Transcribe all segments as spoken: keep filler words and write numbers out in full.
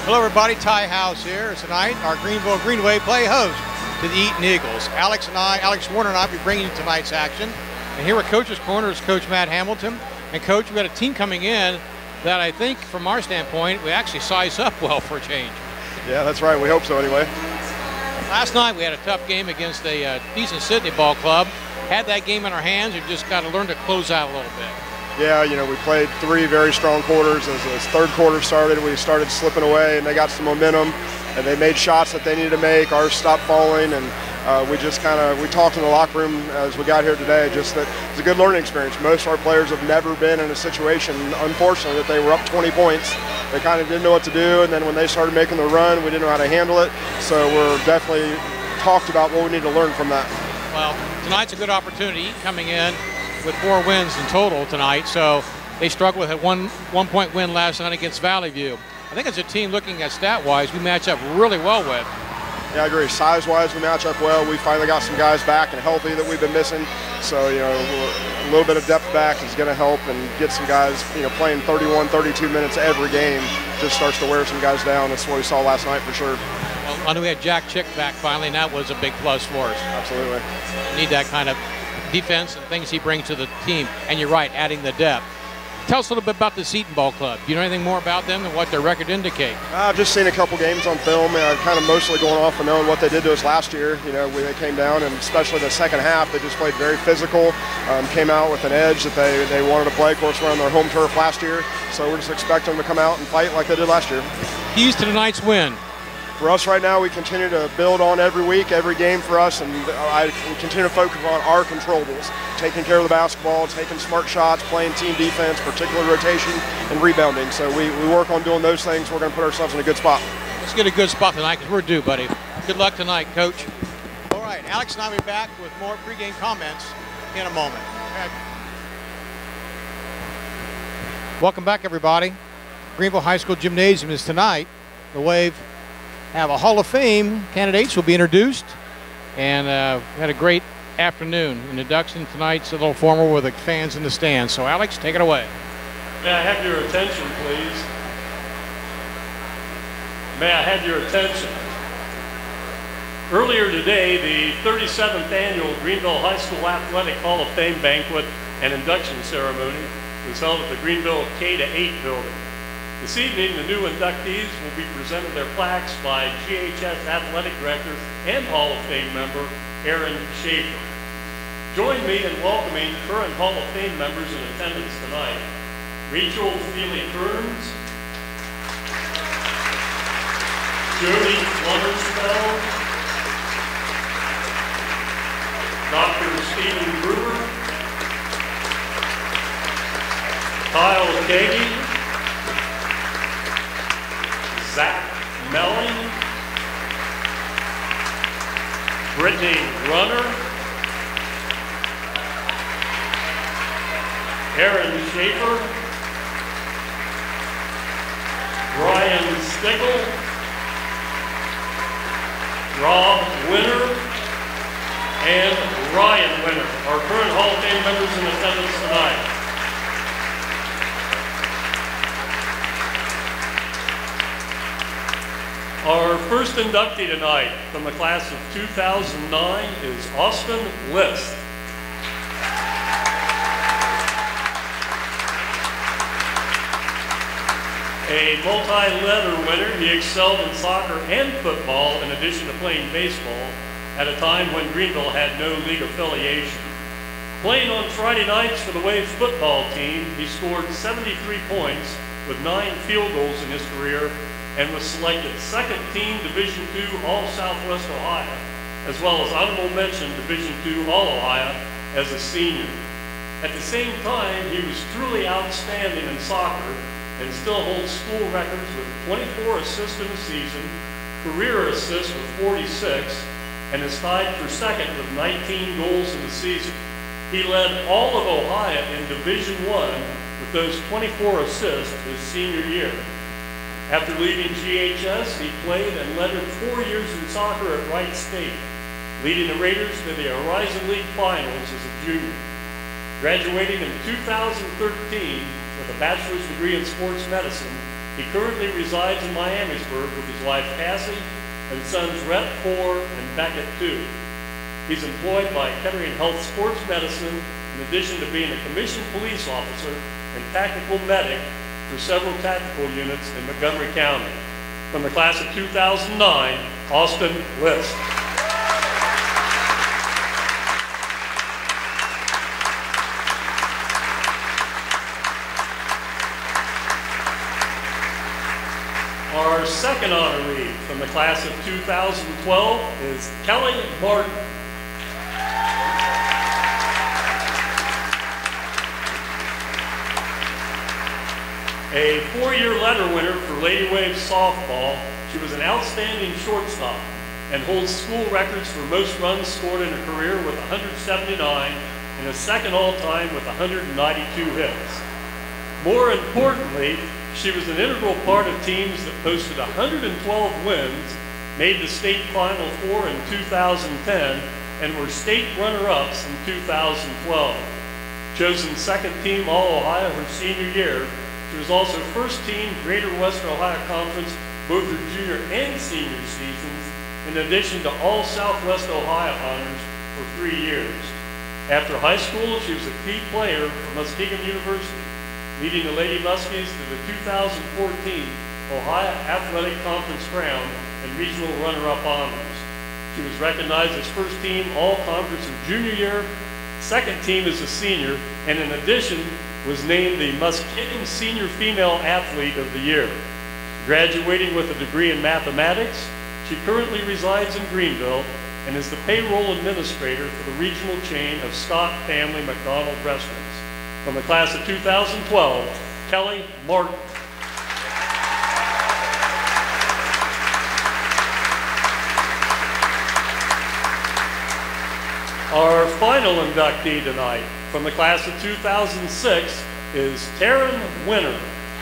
Hello everybody, Ty House here. Tonight, our Greenville Greenwave play host to the Eaton Eagles. Alex and I, Alex Warner and I will be bringing you tonight's action. And here at Coach's Corner is Coach Matt Hamilton. And Coach, we got a team coming in that I think, from our standpoint, we actually size up well for a change. Yeah, that's right. We hope so anyway. Last night we had a tough game against a uh, decent Sydney ball club. Had that game in our hands. We've just got to learn to close out a little bit. Yeah, you know, we played three very strong quarters. As the third quarter started, we started slipping away, and they got some momentum, and they made shots that they needed to make. Ours stopped falling, and uh, we just kind of, we talked in the locker room as we got here today, just that it's a good learning experience. Most of our players have never been in a situation, unfortunately, that they were up twenty points. They kind of didn't know what to do, and then when they started making the run, we didn't know how to handle it. So we're definitely talked about what we need to learn from that. Well, tonight's a good opportunity coming in with four wins in total tonight. So they struggled with a one one point win last night against Valley View. I think as a team looking at stat-wise, we match up really well with. Yeah, I agree. Size-wise, we match up well. We finally got some guys back and healthy that we've been missing. So, you know, a little bit of depth back is going to help, and get some guys, you know, playing thirty-one, thirty-two minutes every game just starts to wear some guys down. That's what we saw last night for sure. Well, I know we had Jack Chick back finally, and that was a big plus for us. Absolutely. We need that kind of defense and things he brings to the team. And you're right, adding the depth. Tell us a little bit about the Eaton Ball Club. Do you know anything more about them than what their record indicate? I've just seen a couple games on film, and I'm kind of mostly going off of knowing what they did to us last year. You know, when they came down, and especially the second half, they just played very physical, um, came out with an edge that they, they wanted to play. Of course, we're on their home turf last year, so we're just expecting them to come out and fight like they did last year. Keys to tonight's win. For us right now, we continue to build on every week, every game for us, and I we continue to focus on our controllables, taking care of the basketball, taking smart shots, playing team defense, particular rotation, and rebounding. So we, we work on doing those things. We're going to put ourselves in a good spot. Let's get a good spot tonight because we're due, buddy. Good luck tonight, Coach. All right, Alex and I will be back with more pregame comments in a moment. Welcome back, everybody. Greenville High School Gymnasium is tonight. The Wave have a Hall of Fame candidates will be introduced, and uh, we had a great afternoon. An induction tonight's a little formal with the fans in the stands. So Alex, take it away. May I have your attention, please? May I have your attention? Earlier today, the thirty-seventh annual Greenville High School Athletic Hall of Fame banquet and induction ceremony was held at the Greenville K to eight building. This evening, the new inductees will be presented their plaques by G H S Athletic Director and Hall of Fame member, Aaron Schaefer. Join me in welcoming current Hall of Fame members in attendance tonight. Rachel Feely-Kearns, Jody Flummersfeld, Doctor Stephen Brewer, Kyle Kagi, Zach Melling, Brittany Runner, Aaron Schaefer, Brian Stickle, Rob Winter, and Ryan Winter, our current Hall of Fame members in attendance tonight. Our first inductee tonight from the class of two thousand nine is Austin List. A multi-letter winner, he excelled in soccer and football in addition to playing baseball at a time when Greenville had no league affiliation. Playing on Friday nights for the Wave football team, he scored seventy-three points with nine field goals in his career and was selected second team Division two All-Southwest Ohio, as well as honorable mention Division two All-Ohio as a senior. At the same time, he was truly outstanding in soccer and still holds school records with twenty-four assists in a season, career assists with forty-six, and is tied for second with nineteen goals in the season. He led all of Ohio in Division one with those twenty-four assists his senior year. After leaving G H S, he played and lettered four years in soccer at Wright State, leading the Raiders to the Horizon League Finals as a junior. Graduating in two thousand thirteen with a bachelor's degree in sports medicine, He currently resides in Miamisburg with his wife Cassie and sons Rhett four and Beckett two. He's employed by Kettering Health Sports Medicine in addition to being a commissioned police officer and tactical medic for several tactical units in Montgomery County. From the class of two thousand nine, Austin List. Our second honoree from the class of two thousand twelve is Kelly Martin. A four-year letter winner for Lady Wave softball, she was an outstanding shortstop and holds school records for most runs scored in a career with one hundred seventy-nine and a second all-time with one hundred ninety-two hits. More importantly, she was an integral part of teams that posted one hundred twelve wins, made the state Final Four in two thousand ten, and were state runner-ups in two thousand twelve. Chosen second team All-Ohio her senior year, she was also first team Greater Western Ohio Conference both her junior and senior seasons, in addition to all Southwest Ohio honors for three years. After high school, she was a key player for Muskegon University, leading the Lady Muskies to the two thousand fourteen Ohio Athletic Conference crown and regional runner-up honors. She was recognized as first team All-Conference her junior year, second team as a senior, and in addition was named the Muskegon Senior Female Athlete of the Year. Graduating with a degree in mathematics, she currently resides in Greenville and is the payroll administrator for the regional chain of Scott Family McDonald Restaurants. From the class of two thousand twelve, Kelly Martin. Our final inductee tonight from the class of two thousand six is Taryn Winter.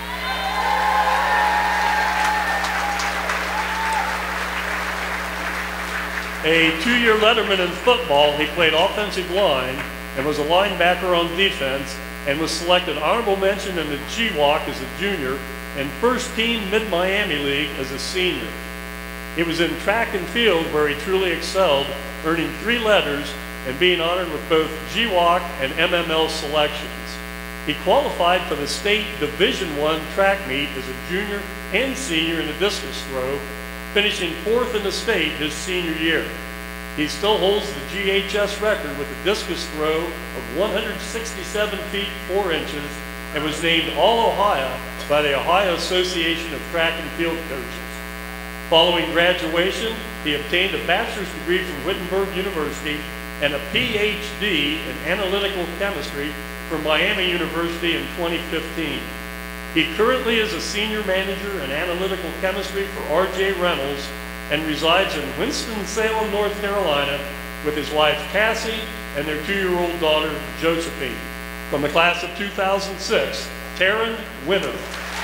A two-year letterman in football, he played offensive line and was a linebacker on defense and was selected honorable mention in the G WAC as a junior and first team Mid-Miami League as a senior. It was in track and field where he truly excelled, earning three letters and being honored with both G WAC and M M L selections. He qualified for the state Division One track meet as a junior and senior in the discus throw, finishing fourth in the state his senior year. He still holds the G H S record with a discus throw of one hundred sixty-seven feet four inches and was named All-Ohio by the Ohio Association of Track and Field Coaches. Following graduation, he obtained a bachelor's degree from Wittenberg University and a P H D in analytical chemistry from Miami University in twenty fifteen. He currently is a senior manager in analytical chemistry for R J Reynolds and resides in Winston-Salem, North Carolina with his wife Cassie and their two-year-old daughter Josephine. From the class of two thousand six, Taryn Winter.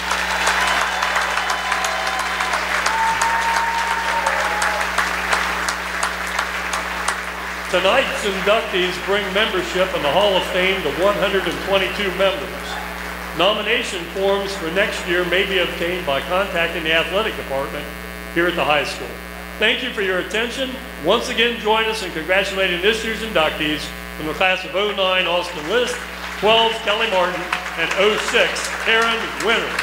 Tonight's inductees bring membership in the Hall of Fame to one hundred twenty-two members. Nomination forms for next year may be obtained by contacting the athletic department here at the high school. Thank you for your attention. Once again, join us in congratulating this year's inductees from the class of oh nine, Austin List, twelve, Kelly Martin, and oh six, Taryn Winter.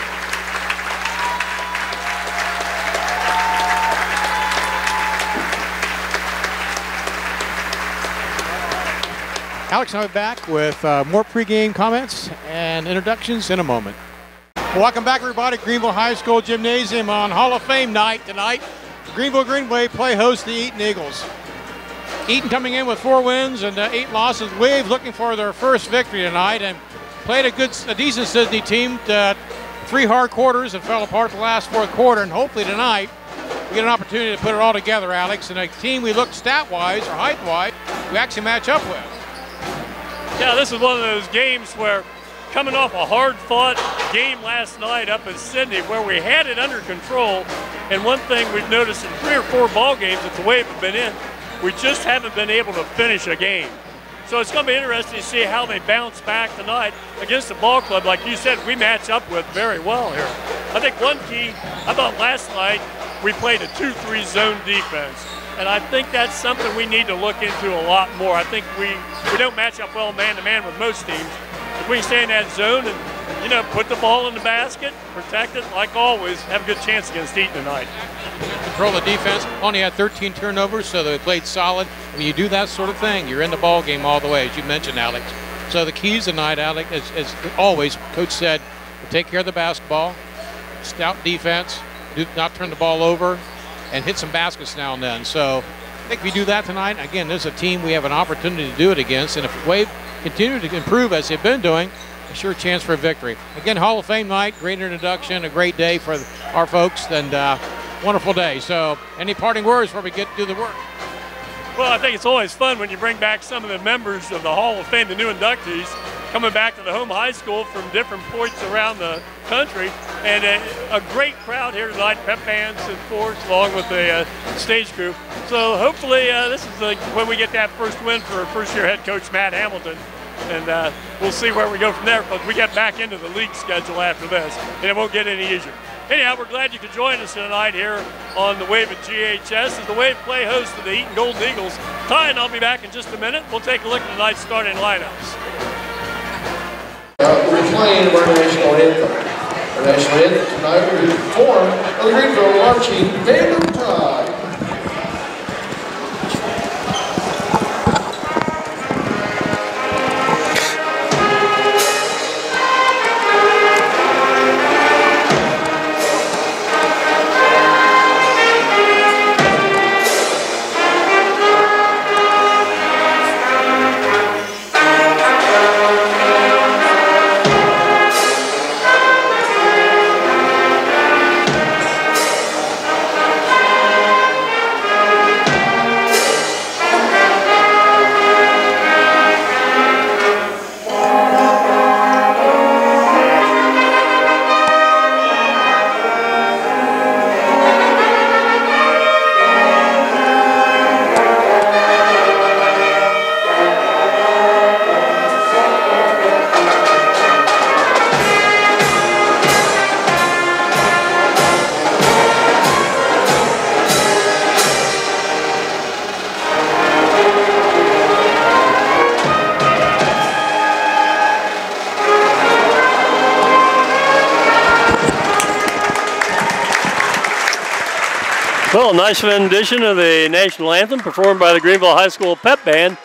Alex and I will be back with uh, more pregame comments and introductions in a moment. Welcome back, everybody. Greenville High School Gymnasium on Hall of Fame night tonight. Greenville Greenwave play host the Eaton Eagles. Eaton coming in with four wins and uh, eight losses. Wave looking for their first victory tonight and played a good, a decent Sydney team. Uh, three hard quarters and fell apart the last fourth quarter. And hopefully tonight we get an opportunity to put it all together, Alex, and a team we look stat-wise or height-wise we actually match up with. Yeah, this is one of those games where coming off a hard-fought game last night up in Sydney where we had it under control, and one thing we've noticed in three or four ball games that the Wave have been in, we just haven't been able to finish a game. So it's going to be interesting to see how they bounce back tonight against the ball club. Like you said, we match up with very well here. I think one key, I thought last night we played a two three zone defense. And I think that's something we need to look into a lot more. I think we, we don't match up well man-to-man with most teams. If we can stay in that zone and, you know, put the ball in the basket, protect it, like always, have a good chance against Eaton tonight. Control the defense. Only had thirteen turnovers, so they played solid. When you do that sort of thing, you're in the ball game all the way, as you mentioned, Alex. So the keys tonight, Alex, as, as always, Coach said, take care of the basketball, stout defense, do not turn the ball over, and hit some baskets now and then. So I think if we do that tonight, again, there's a team we have an opportunity to do it against. And if Wave continue to improve as they've been doing, a sure chance for a victory. Again, Hall of Fame night, great introduction, a great day for our folks, and uh, wonderful day. So any parting words before we get to the work? Well, I think it's always fun when you bring back some of the members of the Hall of Fame, the new inductees, coming back to the home high school from different points around the country. And a, a great crowd here tonight, pep bands and force, along with the uh, stage crew. So hopefully uh, this is the, when we get that first win for first-year head coach Matt Hamilton. And uh, we'll see where we go from there, but we get back into the league schedule after this, and it won't get any easier. Anyhow, we're glad you could join us tonight here on the Wave at G H S as the Wave play host of the Eaton Golden Eagles. Ty and I'll be back in just a minute. We'll take a look at tonight's starting lineups. Uh, we're playing our national anthem. Our national anthem tonight will be performed by the Greenville Marching Band of Pride. Well, a nice rendition of the national anthem performed by the Greenville High School pep band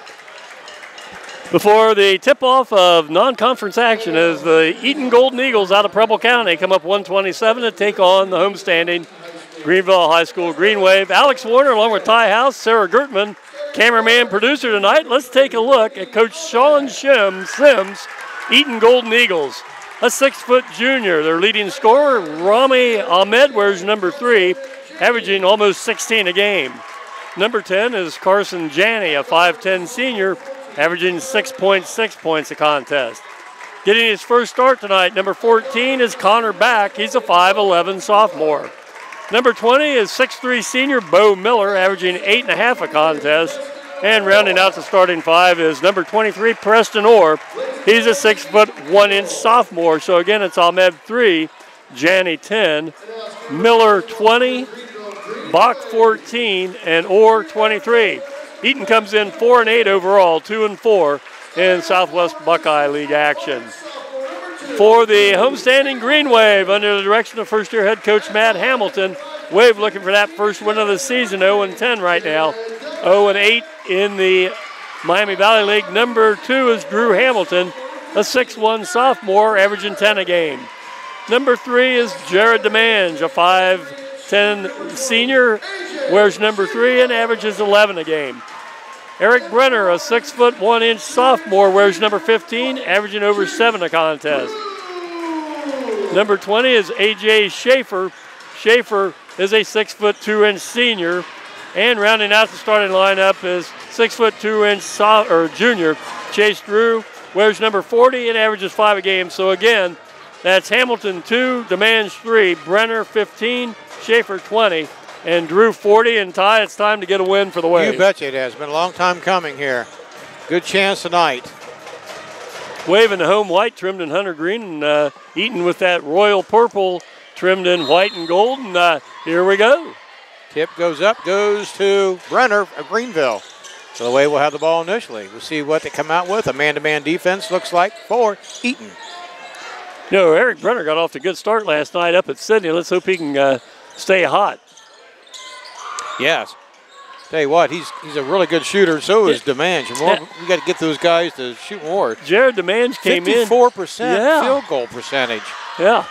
before the tip-off of non-conference action as the Eaton Golden Eagles out of Preble County come up one twenty-seven to take on the homestanding Greenville High School Greenwave. Alex Warner along with Ty House, Sarah Gertman, cameraman, producer tonight. Let's take a look at Coach Sean Shim Sims, Eaton Golden Eagles. A six-foot junior. Their leading scorer, Rami Ahmed, wears number three, averaging almost sixteen a game. Number ten is Carson Janney, a five ten senior, averaging six point six points a contest. Getting his first start tonight, number fourteen is Connor Back. He's a five eleven sophomore. Number twenty is six three senior Bo Miller, averaging eight and a half a contest. And rounding out the starting five is number twenty-three, Preston Orr. He's a six foot one inch sophomore. So again, it's Ahmed three, Janney ten, Miller twenty, Bach fourteen, and Orr twenty-three. Eaton comes in four and eight overall, two and four in Southwest Buckeye League action. For the homestanding Greenwave, under the direction of first-year head coach Matt Hamilton, Wave looking for that first win of the season, oh and ten right now, oh and eight in the Miami Valley League. Number two is Drew Hamilton, a six one sophomore, averaging ten a game. Number three is Jared DeMange, a five ten senior, wears number three and averages eleven a game. Eric Brenner, a six foot one inch sophomore, wears number fifteen, averaging over seven a contest. Number twenty is A J Schaefer. Schaefer is a six foot two inch senior, and rounding out the starting lineup is six foot two inch so or junior Chase Drew, wears number forty and averages five a game. So again, that's Hamilton two, DeMange three, Brenner fifteen, Schaefer twenty, and Drew forty. And Ty, it's time to get a win for the Wave. You betcha it has. Been a long time coming here. Good chance tonight. Wave in the home white trimmed in hunter green, and uh, Eaton with that royal purple trimmed in white and gold. And uh, here we go. Tip goes up, goes to Brenner of Greenville. So the Wave will have the ball initially. We'll see what they come out with. A man-to-man defense looks like for Eaton. You know, Eric Brenner got off to a good start last night up at Sydney. Let's hope he can uh, stay hot. Yes. Tell you what, he's he's a really good shooter. So is Yeah. Demange. More, Yeah. We got to get those guys to shoot more. Jared Demange came in. fifty-four percent Yeah. field goal percentage. Yeah.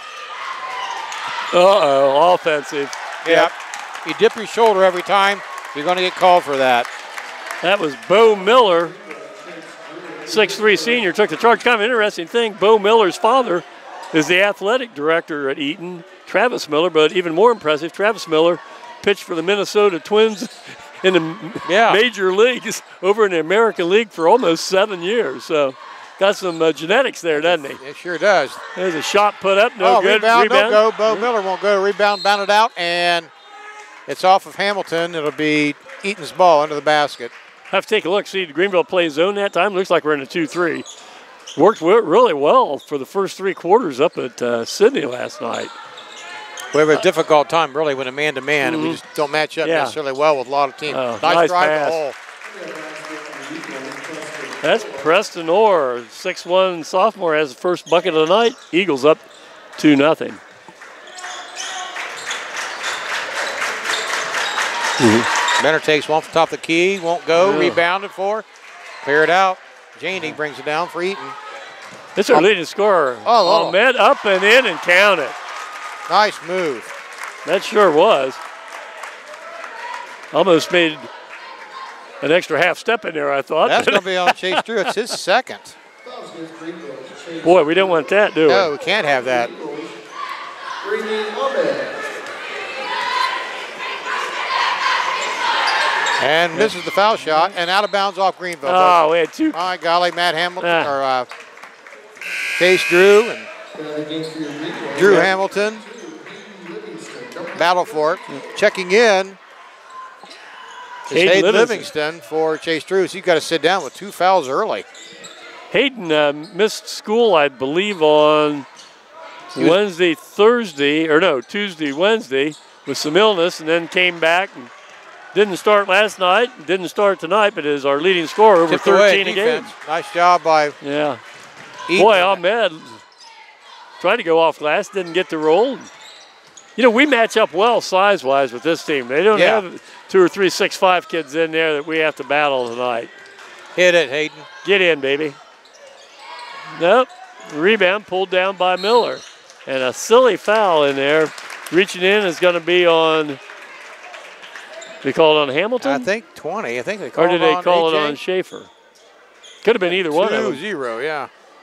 Uh-oh, offensive. Yep. You dip your shoulder every time, you're going to get called for that. That was Bo Miller, six three senior, took the charge. Kind of an interesting thing, Bo Miller's father is the athletic director at Eaton, Travis Miller, but even more impressive, Travis Miller pitched for the Minnesota Twins in the Yeah. major leagues over in the American League for almost seven years. So got some uh, genetics there, doesn't he? It sure does. There's a shot put up, no oh, good. rebound, don't go. Bo Miller won't go. Rebound, bounded out, and it's off of Hamilton. It'll be Eaton's ball under the basket. Have to take a look. See, Greenville plays zone that time. Looks like we're in a two three. Worked really well for the first three quarters up at uh, Sydney last night. We have a difficult time, really, with a man-to-man, and we Mhm. just don't match up Yeah. necessarily well with a lot of teams. Oh, nice, nice drive to pass. the hole. That's Preston Orr, six one sophomore, has the first bucket of the night. Eagles up two nothing. Mm-hmm. Benner takes one from top of the key, won't go, Yeah. rebounded for, clear it out. Janey brings it down for Eaton. It's our leading scorer. Oh, Ahmed up and in and count it. Nice move. That sure was. Almost made an extra half step in there, I thought. That's going to be on Chase Drew. It's his second. Boy, we don't want that, do we? No, we can't have that. And misses the foul shot, and out of bounds off Greenville. Oh, we had two. My golly, Matt Hamilton, Ah. or uh, Chase Drew and Drew Hamilton battle for it. Checking in is Hayden Hayden Livingston. Livingston for Chase Drew. So you got to sit down with two fouls early. Hayden uh, missed school, I believe, on Wednesday, Thursday, or no, Tuesday, Wednesday, with some illness, and then came back and didn't start last night, didn't start tonight, but is our leading scorer, over Tipped away thirteen a game. defense. Nice job by Yeah. Eaton. Boy, Ahmed tried to go off glass, didn't get the roll. You know, we match up well size-wise with this team. They don't Yeah. have two or three six five kids in there that we have to battle tonight. Hit it, Hayden. Get in, baby. Nope. Rebound pulled down by Miller. And a silly foul in there. Reaching in is going to be on, they call it on Hamilton? I think twenty. I think they Or called did it they on call A J? it on Schaefer? Could have been either one of two them. zero, yeah.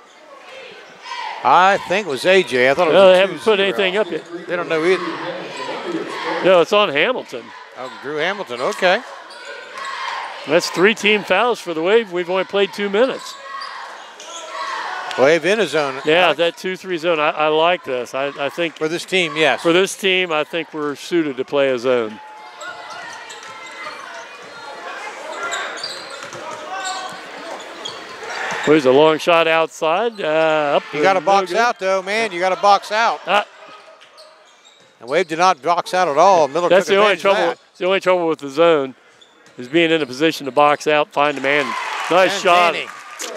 I think it was A J. I thought it was No, a they haven't put two zero. anything up yet. They don't know either. No, it's on Hamilton. Oh, Drew Hamilton, okay. That's three team fouls for the Wave. We've only played two minutes. Wave in his zone. Yeah, that two three zone. I, I like this. I, I think For this team, yes. for this team, I think we're suited to play a zone. There's a long shot outside. Uh, up You got to no box good. out, though, man. You got to box out. Uh, And Wave did not box out at all. Miller that's took the only advantage of trouble. that. It's the only trouble with the zone is being in a position to box out, find the man. Nice And shot. Janey.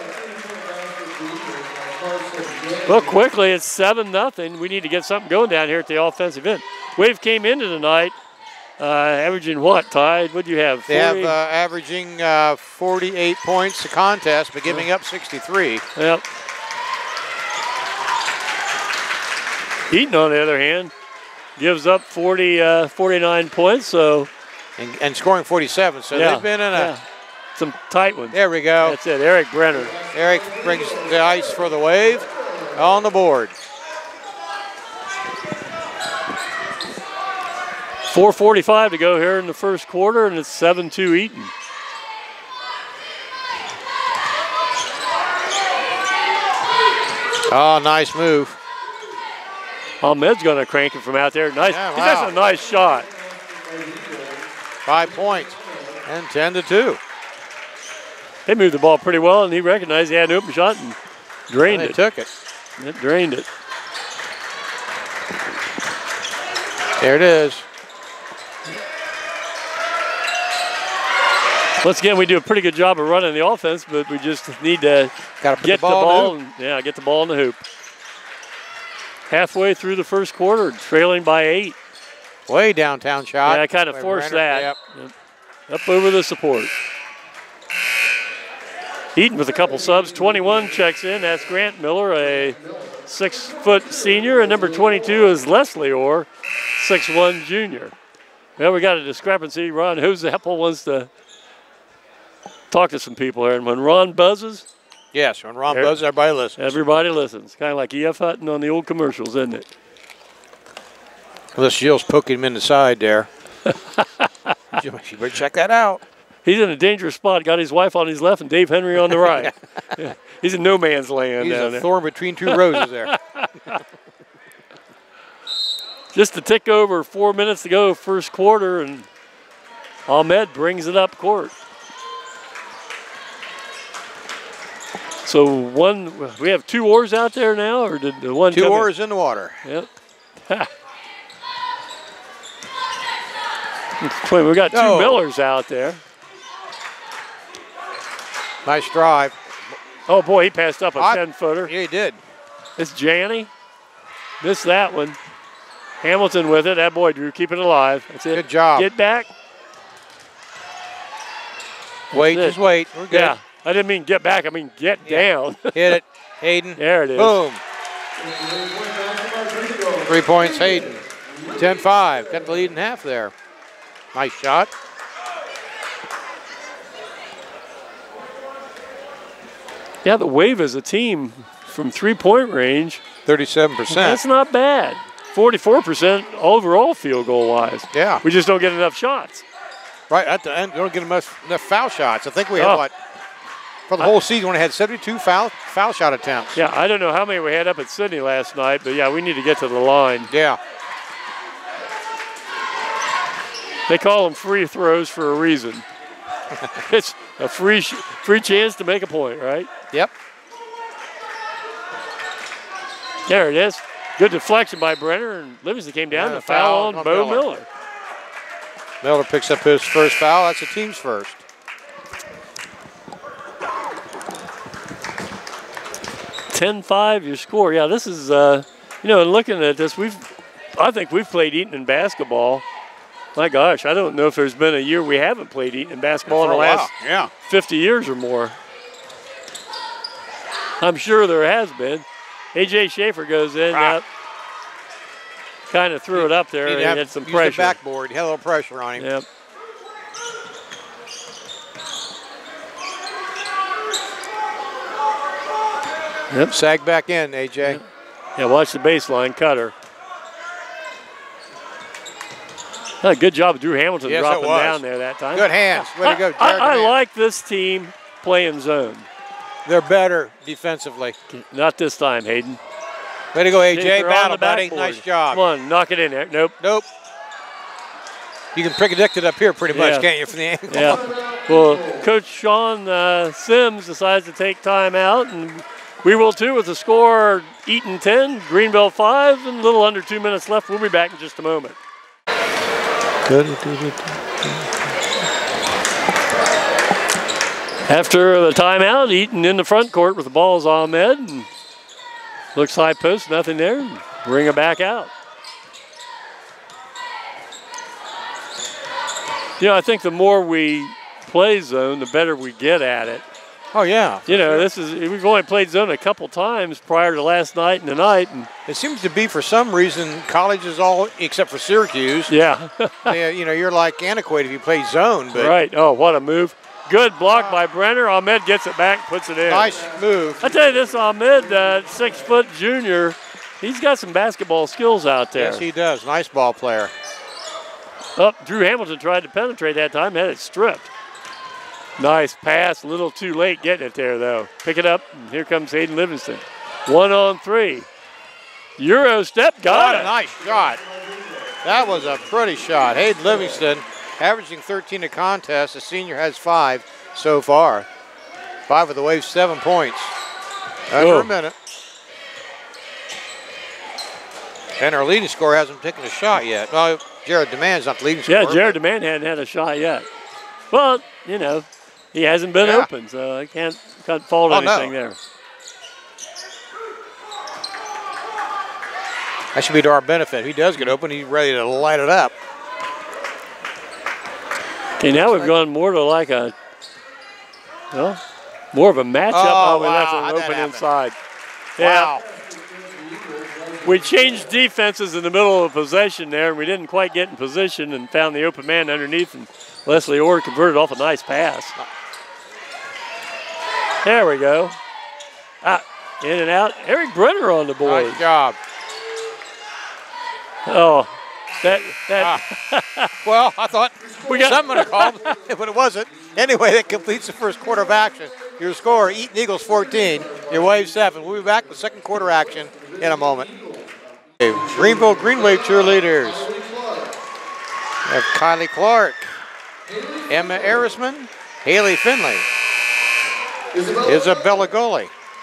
Well, quickly, it's seven nothing. We need to get something going down here at the offensive end. Wave came into the night uh, averaging what, Ty? What do you have? They have forty? uh, averaging uh, forty-eight points a contest, but giving up sixty-three. Yep. Eaton, on the other hand, gives up forty, uh, forty-nine points. So And, and scoring forty-seven. So yeah, they've been in a. yeah. Some tight ones. There we go. That's it. Eric Brenner. Eric brings the ice for the Wave on the board. four forty-five to go here in the first quarter, and it's seven two Eaton. Oh, nice move. Ahmed's going to crank it from out there. Nice. Yeah, That's wow. a nice shot. Five points and ten to two. They moved the ball pretty well, and he recognized he had an open shot and drained and it. took it. It drained it. There it is. Once again, we do a pretty good job of running the offense, but we just need to Gotta put get the ball, the ball in the hoop. and, yeah, get the ball in the hoop. Halfway through the first quarter, trailing by eight. Way downtown shot. Yeah, I kind of Way forced Brenner. that. Yep. Up over the support. Eaton with a couple subs. twenty-one checks in. That's Grant Miller, a six-foot senior. And number twenty-two is Leslie Orr, six one junior. Well, we got a discrepancy. Ron Hoseapple wants to talk to some people here. And when Ron buzzes, yes, when Ron buzzes, everybody listens. Everybody listens. Kind of like E F Hutton on the old commercials, isn't it? Unless Jill's poking him in the side there. You better check that out. He's in a dangerous spot. Got his wife on his left and Dave Henry on the right. Yeah. He's in no man's land He's down a there. thorn between two roses there. Just a tick over four minutes to go, first quarter, and Ahmed brings it up court. So one, we have two oars out there now, or did the one Two come oars in? in the water. Yep. We got two Oh. Millers out there. Nice drive. Oh boy, he passed up a I- ten-footer. Yeah, he did. It's Janney. Missed that one. Hamilton with it. That boy, Drew, keep it alive. That's it. Good job. Get back. Wait, That's just it. wait. We're good. Yeah, I didn't mean get back. I mean get down. Hit it. Hayden. There it is. Boom. Three points, Hayden. ten five. Got the lead in half there. Nice shot. Yeah, the Wave as a team from three-point range, thirty-seven percent. that's not bad. forty-four percent overall field goal-wise. Yeah. We just don't get enough shots. Right at the end, don't get enough, enough foul shots. I think we had, Oh. what, for the whole season, we only had seventy-two foul, foul shot attempts. Yeah, I don't know how many we had up at Sydney last night, but yeah, we need to get to the line. Yeah. They call them free throws for a reason. It's a free sh free chance to make a point, right? Yep. There it is. Good deflection by Brenner, and Livingston came down Yeah, to foul, foul on, on Bo Miller. Miller. Miller picks up his first foul. That's the team's first. ten five your score. Yeah, this is, uh, you know, looking at this, we've, I think we've played Eaton in basketball. My gosh, I don't know if there's been a year we haven't played Eaton in basketball in For the a while, last yeah. fifty years or more. I'm sure there has been. A J Schaefer goes in. Ah. Yep. Kind of threw it up there. He'd And have had some used pressure. the backboard. He had a little pressure on him. Yep. Yep. Sag back in, A J. Yep. Yeah, watch the baseline cutter. Oh, good job of Drew Hamilton Yes, it dropping was. down there that time. Good hands. Way to go, I, Jared. I, I Demand. like this team playing zone. They're better defensively. Not this time, Hayden. Way to go, A J. They're on Battle, the buddy. backboard. Nice job. Come on, knock it in there. Nope. Nope. You can predict it up here pretty much, Yeah. can't you, from the angle? Yeah. Well, Coach Sean uh, Sims decides to take time out, and we will too with the score Eaton ten, Greenville five, and a little under two minutes left. We'll be back in just a moment. After the timeout, Eaton in the front court with the ball is Ahmed. And looks high post, nothing there. Bring it back out. You know, I think the more we play zone, the better we get at it. Oh, yeah. You know, this is we've only played zone a couple times prior to last night and tonight. And It seems to be, for some reason, colleges all, except for Syracuse, yeah. they, you know, you're like antiquated if you play zone. But Right. Oh, what a move. Good block by Brenner. Ahmed gets it back, puts it in. nice move. I tell you this, Ahmed, uh, six-foot junior, he's got some basketball skills out there. Yes, he does. Nice ball player. Oh, Drew Hamilton tried to penetrate that time, had it stripped. Nice pass, a little too late getting it there, though. Pick it up, and here comes Hayden Livingston. One on three. Euro step, got What it. a nice shot. That was a pretty shot. Hayden Livingston, averaging thirteen a contest. The senior has five so far. Five of the Wave, seven points. Under Oh. a minute. And our leading scorer hasn't taken a shot yet. Well, Jared Demand's not the leading scorer. Yeah, Jared Demand hadn't had a shot yet. Well, you know, he hasn't been Yeah. open, so I can't, can't fault Oh, no. anything there. That should be to our benefit. If he does get open, he's ready to light it up. Okay, now we've gone more to like a, well, more of a matchup. Oh, we left wow, it how'd that open happen? inside. Wow. We changed defenses in the middle of possession there, and we didn't quite get in position and found the open man underneath, and Leslie Orr converted off a nice pass. There we go. Ah, in and out. Eric Brenner on the board. Nice job. Oh, that, that. Ah. Well, I thought We got- someone would have called, but it wasn't. Anyway, that completes the first quarter of action. Your score, Eaton Eagles fourteen, your Wave seven. We'll be back with second quarter action in a moment. Okay, Greenville Greenwave cheerleaders. We have Kylie Clark, Emma Arisman, Haley Finley, Isabella Gully,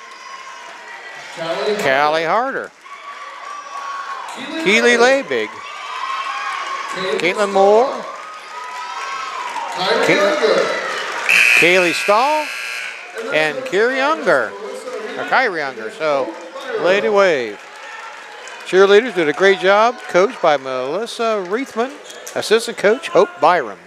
Callie Harder, Keely Labig, Caitlin Moore, Kaylee Stahl, and Kyrie Younger, or Kyrie Younger. So, Lady Wave. Cheerleaders did a great job, coached by Melissa Reithman, assistant coach Hope Byram.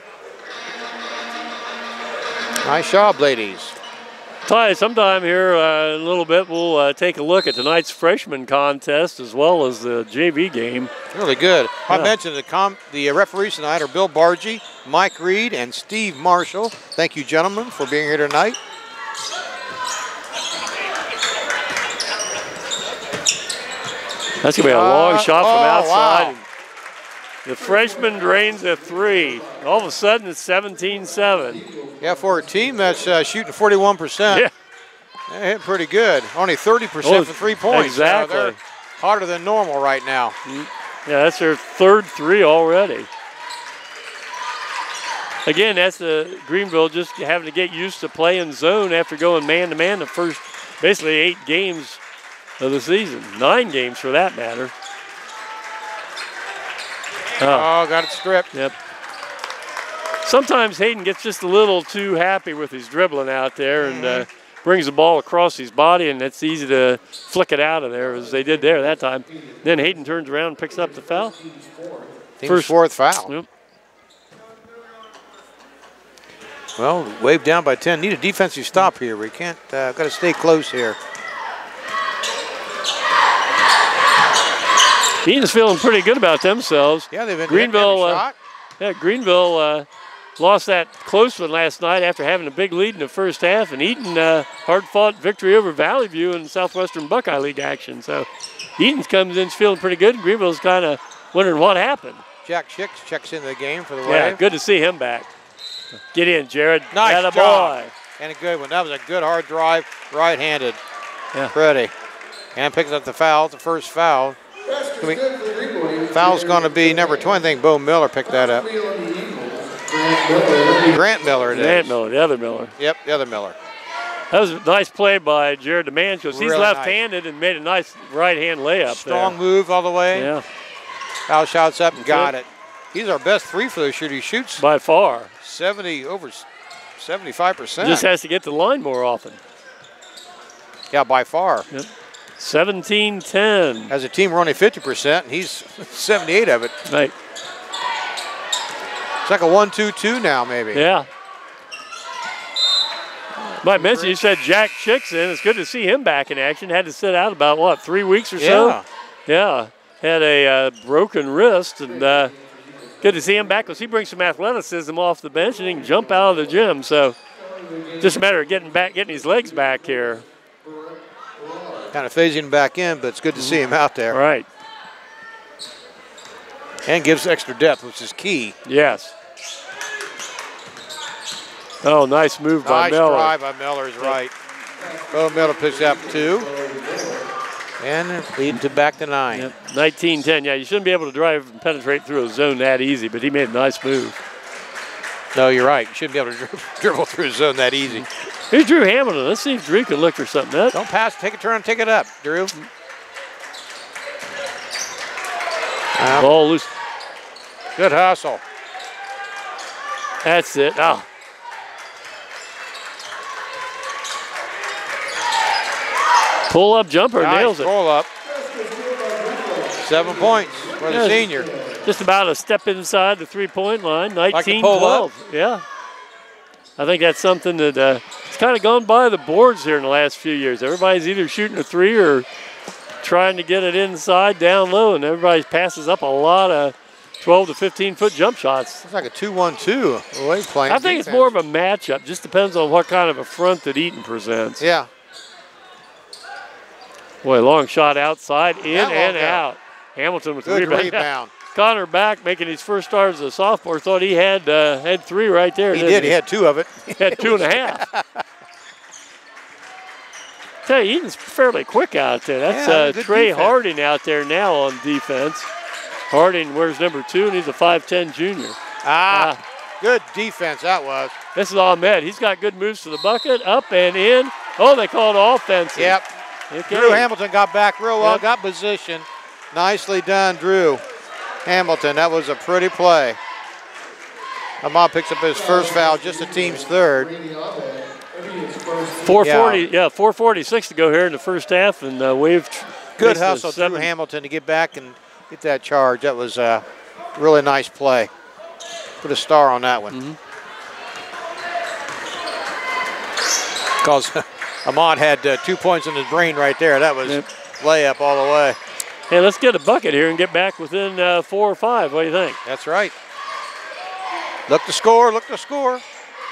Nice job, ladies. Ty, sometime here uh, in a little bit, we'll uh, take a look at tonight's freshman contest as well as the J V game. Really good. Yeah. I mentioned the, com the referees tonight are Bill Bargy, Mike Reed, and Steve Marshall. Thank you, gentlemen, for being here tonight. That's going to be a long Uh, shot from oh, outside. wow. The freshman drains a three. All of a sudden, it's seventeen seven. Yeah, for a team that's uh, shooting forty-one percent, Yeah. they hit pretty good. Only thirty percent Oh, for three points. exactly. So they're hotter than normal right now. Yeah, that's their third three already. Again, that's the Greenville just having to get used to playing zone after going man-to-man the first basically eight games of the season. Nine games for that matter. Oh, Oh, got it stripped. yep. Sometimes Hayden gets just a little too happy with his dribbling out there and uh, brings the ball across his body, and it's easy to flick it out of there as they did there that time. Then Hayden turns around and picks up the foul. Team's First- fourth foul. Yep. Well, Wave down by ten. Need a defensive stop here. We can't, uh, got to stay close here. Eaton's feeling pretty good about themselves. Yeah, they've been Greenville, hitting every uh, shot. Yeah, Greenville uh, lost that close one last night after having a big lead in the first half, and Eaton uh, hard-fought victory over Valley View in Southwestern Buckeye League action. So Eaton comes in feeling pretty good, and Greenville's kind of wondering what happened. Jack Schicks checks into the game for the Wave. Yeah, good to see him back. Get in, Jared. Nice Atta job. boy. And a good one. That was a good hard drive, right-handed. Yeah. Pretty. And picks up the foul, the first foul. We, foul's going to be number twenty. I think Bo Miller picked that up. Grant Miller it is. Grant Miller, the other Miller. Yep, the other Miller. That was a nice play by Jared DeMann because he's Really left-handed and made a nice right-hand layup Strong there. move all the way. Yeah, Foul shots up and got it. it. He's our best three-throw shooter. He shoots by far. seventy, over seventy-five percent. Just has to get to the line more often. Yeah, by far. Yep. seventeen ten. As a team, we're only fifty percent, and he's seventy-eight of it. Right. It's like a one two two now, maybe. Yeah. Might mention you said Jack Chickson. It's good to see him back in action. Had to sit out about, what, three weeks or so? Yeah. Yeah. Had a uh, broken wrist, and uh, good to see him back because he brings some athleticism off the bench and he can jump out of the gym. So just a matter of getting back, getting his legs back here. Kind of phasing back in, but it's good to see him out there. Right. And gives extra depth, which is key. Yes. Oh, nice move by Nice Miller. drive by Miller is right. Bo Miller picks up two. And lead to back to nine. Yep. nineteen ten. Yeah, you shouldn't be able to drive and penetrate through a zone that easy, but he made a nice move. No, you're right. You shouldn't be able to dribble, dribble through a zone that easy. Here's Drew Hamilton. Let's see if Drew can look for something up. Don't pass. Take a turn and take it up, Drew. Uh, Ball loose. Good hustle. That's it. Oh. Pull up jumper, nice nails it. Pull up. Seven points for the Yeah, senior. Just about a step inside the three-point line. nineteen pull twelve. Yeah. I think that's something that uh, it's kind of gone by the boards here in the last few years. Everybody's either shooting a three or trying to get it inside, down low, and everybody passes up a lot of twelve to fifteen foot jump shots. It's like a two one two the way playing. I think defense. it's more of a matchup. Just depends on what kind of a front that Eaton presents. Yeah. Boy, long shot outside, in That and long out. Hamilton with the Good rebound. rebound. Connor back making his first start as a sophomore. Thought he had uh, had three right there. He didn't did. He had two of it. He had two and a half. Tell you, Eaton's fairly quick out there. That's Yeah, uh, good Trey defense. Harding out there now on defense. Harding wears number two, and he's a five ten junior. Ah, Uh, good defense that was. This is Ahmed. He's got good moves to the bucket, up and in. Oh, they called offensive. Yep. Okay. Drew Hamilton got back real well, Yep. got position. Nicely done, Drew Hamilton. That was a pretty play. Ahmad picks up his first foul, just the team's third. four forty, yeah. yeah, four forty-six to go here in the first half, and uh, Wave. Good makes the hustle, Drew seven. Hamilton, to get back and get that charge. That was a really nice play. Put a star on that one. Because mm-hmm. Ahmad had uh, two points in his brain right there. That was Yep. layup all the way. Hey, let's get a bucket here and get back within uh, four or five. What do you think? That's right. Look to score, look to score.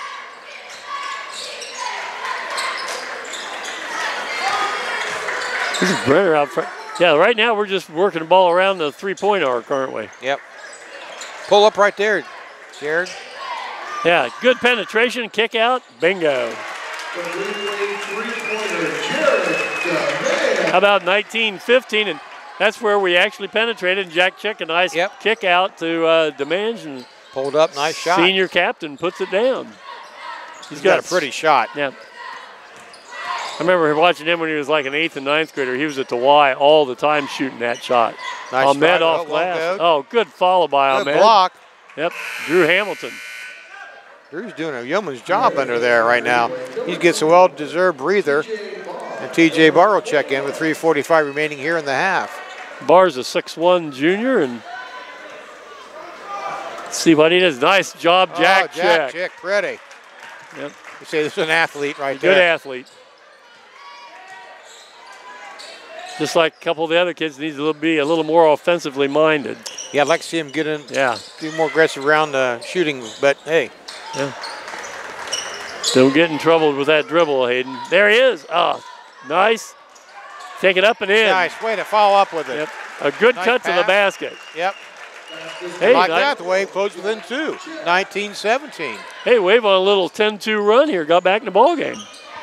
This is Brenner out front. Yeah, right now we're just working the ball around the three-point arc, aren't we? Yep. Pull up right there, Jared. Yeah, good penetration, kick out, bingo. How about nineteen fifteen? And that's where we actually penetrated. And Jack Chick, a nice Yep. kick out to uh, Demange, and Pulled up, nice shot. senior captain puts it down. He's got a pretty shot. Yeah. I remember watching him when he was like an eighth and ninth grader. He was at the Y all the time shooting that shot. Nice Ahmed strike. off Oh, won't glass. go. Oh, good follow by Good Ahmed. block. Yep, Drew Hamilton. Drew's doing a yeoman's job under there right now. He gets a well-deserved breather. And T J Barr will check in with three forty-five remaining here in the half. Barr's a six one junior, and let's see what he does. Nice job, Jack, oh, Jack Chick. Chick, pretty. Yep. You say this is an athlete right Good there. athlete. Just like a couple of the other kids, needs to be a little more offensively minded. Yeah, I'd like to see him get in, Yeah. be more aggressive around the shooting, but hey. Yeah. Don't get in trouble with that dribble, Hayden. There he is. Oh, nice. Take it up and in. Nice way to follow up with it. Yep. A good Nice cut to the pass. basket. Yep. Hey, like ni- that, the Wave closed within two. nineteen seventeen. hey, Wave on a little ten two run here. Got back in the ball game.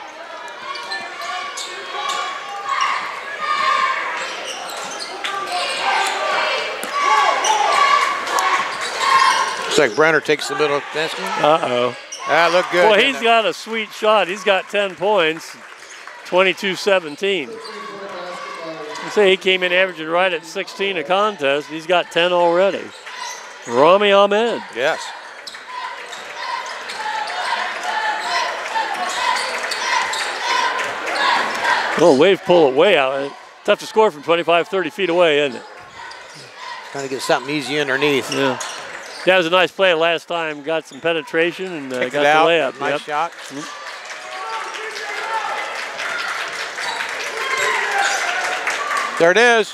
Looks like Brenner takes the middle. That's Uh-oh. That looked good. Boy, didn't he's it? got a sweet shot. He's got ten points, twenty-two seventeen. You say he came in averaging right at sixteen a contest. He's got ten already. Rami Ahmed. Yes. Oh, Wave pull it way out. Tough to score from twenty-five, thirty feet away, isn't it? Trying to get something easy underneath. Yeah. That was a nice play last time. Got some penetration and uh, Kicked got it out. the layup. Nice Yep. shot. There it is.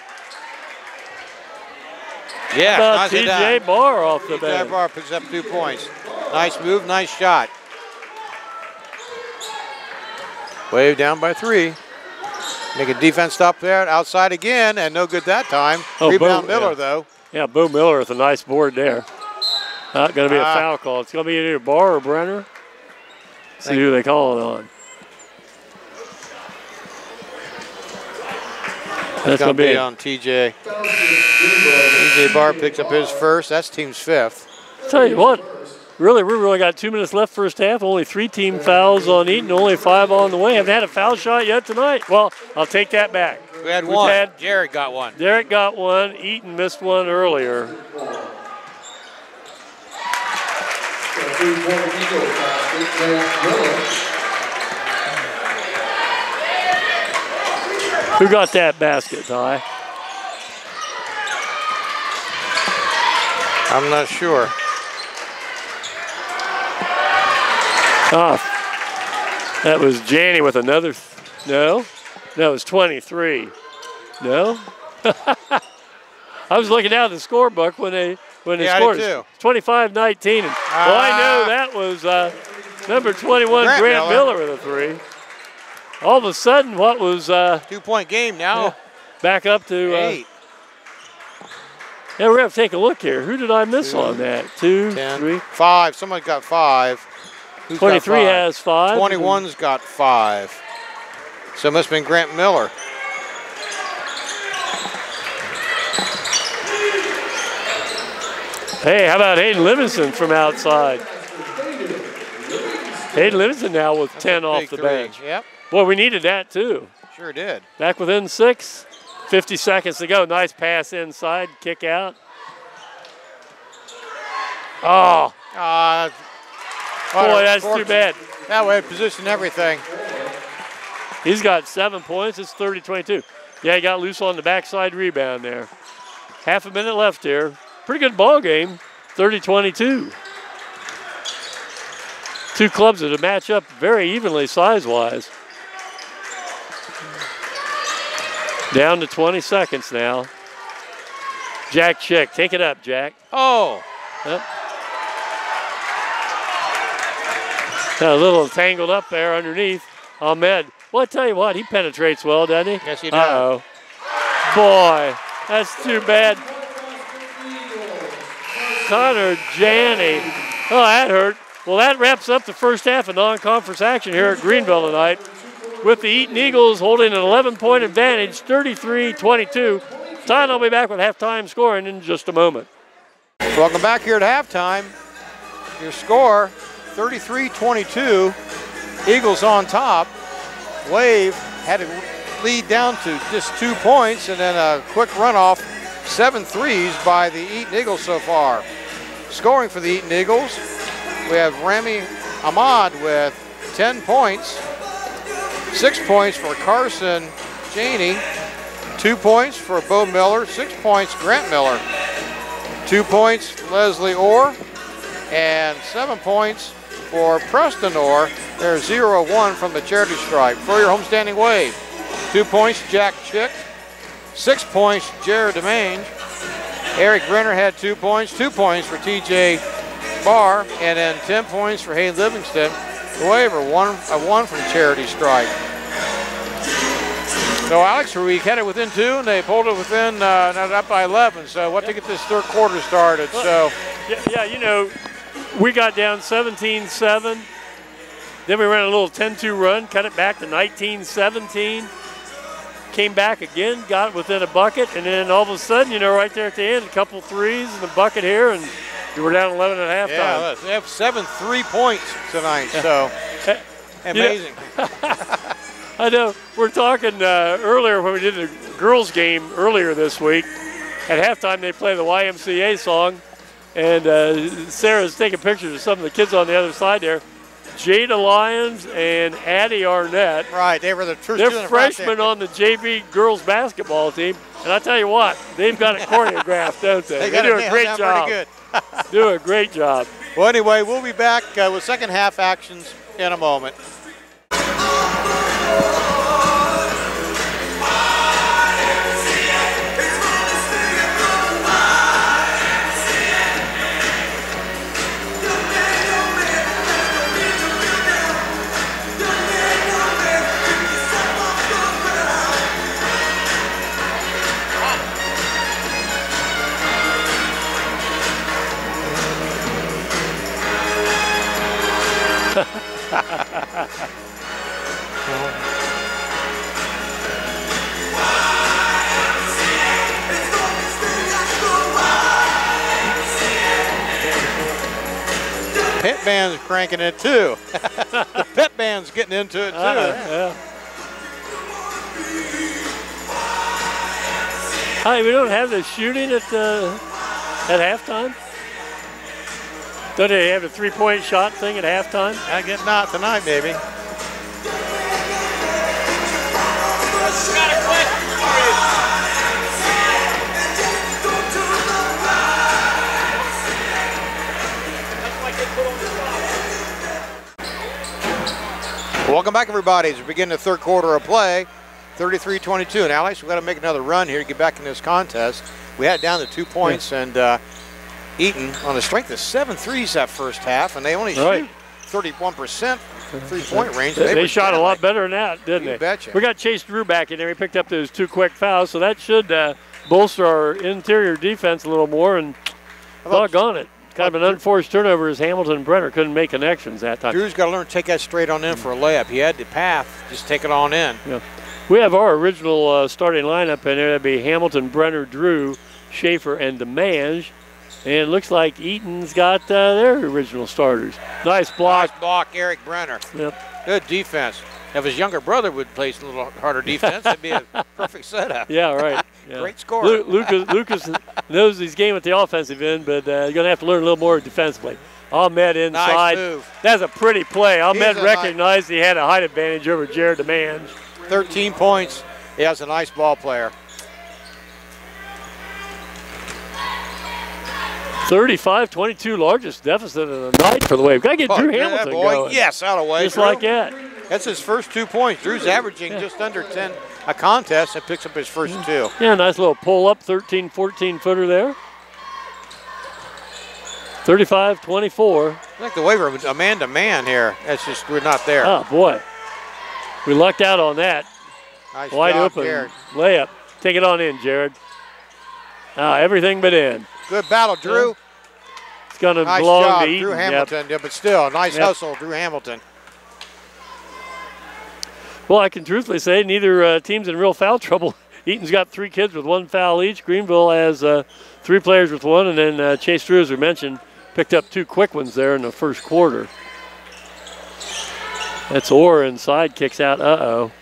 Yeah, How about nicely T J done. Barr off the T J bench? Barr picks up two points. Nice move, nice shot. Wave down by three. Make a defense stop there, outside again, and no good that time. Oh, Rebound Bo- Miller, yeah. though. Yeah, Bo Miller with a nice board there. Not going to be a Ah. foul call. It's going to be either Barr or Brenner. See Thank who they call it on. It's That's going going to to be be. on T J. T J Barr picks up his first. That's team's fifth. Tell you what, Really, we really got two minutes left first half. Only three team fouls on Eaton, only five on the way. Haven't had a foul shot yet tonight. Well, I'll take that back. We had We've one. Had, Jared got one. Derek got one. Eaton missed one earlier. Who got that basket, Ty? I'm not sure. Ah, that was Janney with another. Th no, that was twenty-three. No, I was looking down at the scorebook when they when they yeah, scored. I did too. twenty-five nineteen. And, uh, well, I know that was uh, number twenty-one, Grant, Grant Miller. Miller with a three. All of a sudden, what was uh, two-point game now? Yeah, back up to uh, eight. Yeah, we're gonna have to take a look here. Who did I miss Two, on that? Two, ten, three, five. Someone got five. Who's twenty-three got five? has five. twenty-one's got five. So it must have been Grant Miller. Hey, how about Hayden Livingston from outside? Hayden Livingston now with That's ten a off big the three. bench. Yep, Boy, we needed that too. sure did. Back within six. fifty seconds to go. Nice pass inside, kick out. Oh, Uh, boy, that's too bad. That way, position everything. He's got seven points. It's thirty twenty-two. Yeah, he got loose on the backside rebound there. Half a minute left here. Pretty good ball game, thirty twenty-two. Two clubs that match up very evenly size-wise. Down to twenty seconds now. Jack Chick, take it up, Jack. Oh. Yep. A little tangled up there underneath. Ahmed. Well, I tell you what, he penetrates well, doesn't he? Yes, he does. Uh-oh. Boy, that's too bad. Connor Janney. Oh, that hurt. Well, that wraps up the first half of non-conference action here at Greenville tonight, with the Eaton Eagles holding an eleven-point advantage, thirty-three twenty-two. Ty and I'll be back with halftime scoring in just a moment. Welcome back here at halftime. Your score, thirty-three twenty-two. Eagles on top. Wave had to lead down to just two points, and then a quick runoff, seven threes by the Eaton Eagles so far. Scoring for the Eaton Eagles, we have Rami Ahmad with ten points, six points for Carson Janey, two points for Bo Miller, six points Grant Miller, two points Leslie Orr, and seven points for Preston Orr. There's zero one from the charity stripe. For your homestanding Wave, two points Jack Chick, six points Jared DeMange. Eric Brenner had two points, two points for T J Barr, and then ten points for Hayden Livingston. The Waiver, one, uh, one from charity stripe. So Alex Ruiz had it within two, and they pulled it within, uh, not up by eleven. So what to get this third quarter started, so. Yeah, yeah, you know, we got down seventeen seven. Then we ran a little ten two run, cut it back to nineteen seventeen. Came back again, got it within a bucket, and then all of a sudden, you know, right there at the end, a couple threes in the bucket here, and you were down eleven at halftime. Yeah, they have seven three points tonight, so amazing. You know, I know. We're talking uh, earlier when we did the girls' game earlier this week. At halftime, they play the Y M C A song, and uh, Sarah's taking pictures of some of the kids on the other side there. Jada Lyons and Addie Arnett. Right, they were the true They're student freshmen right there. on the J V girls basketball team. And I tell you what, they've got it choreographed, don't they? They, They, got do it a great nailed job. down pretty good. Do a great job. Well, anyway, we'll be back uh, with second half actions in a moment. Pit band's cranking it too. The pit band's getting into it too. Uh, yeah. Hi, we don't have the shooting at uh, at halftime. Don't they have the three-point shot thing at halftime? I guess not tonight, baby. Welcome back, everybody, as we begin the third quarter of play. thirty-three twenty-two. And Alex, we've got to make another run here to get back in this contest. We had it down to two points, yeah. and uh, Eaton on the strength of seven threes that first half, and they only right. shoot thirty-one percent three-point range. They, they they shot a lot better than that, didn't you they? Betcha. We got Chase Drew back in there. He picked up those two quick fouls, so that should uh, bolster our interior defense a little more, and doggone it. Kind of an unforced turnover as Hamilton and Brenner couldn't make connections that time. Drew's got to learn to take that straight on in for a layup. He had the path, just take it on in. Yeah. We have our original uh, starting lineup in there. That'd be Hamilton, Brenner, Drew, Schaefer, and DeMange. And it looks like Eaton's got uh, their original starters. Nice block. Nice block, Eric Brenner. Yep. Good defense. If his younger brother would play a little harder defense, it'd be a perfect setup. Yeah, right. Yeah. Great score. Lu Lucas, Lucas knows he's game at the offensive end, but uh, you're going to have to learn a little more defensively. Ahmed inside. Nice move. That's a pretty play. Ahmed He's recognized nice. He had a height advantage over Jared DeMange. thirteen points. He has a nice ball player. thirty-five twenty-two, largest deficit of the night for the Wave. Got to get Oh, Drew yeah, Hamilton boy. going. Yes, out of way. Just Drew. like that. That's his first two points. Drew's averaging yeah. just under ten a contest and picks up his first two. Yeah, nice little pull-up, thirteen fourteen footer there. thirty-five twenty-four. I think the Wave are a man-to-man here. That's just, we're not there. Oh, boy. We lucked out on that. Nice Wide job, open Jared. layup. Take it on in, Jared. Ah, everything but in. Good battle, Drew. Yeah. It's going to nice belong job, to Eaton. Drew Hamilton. Yep. Yeah, but still, nice Yep. hustle, Drew Hamilton. Well, I can truthfully say neither uh, team's in real foul trouble. Eaton's got three kids with one foul each. Greenville has uh, three players with one, and then uh, Chase Drew, as we mentioned, picked up two quick ones there in the first quarter. That's Orr inside, kicks out. Uh-oh.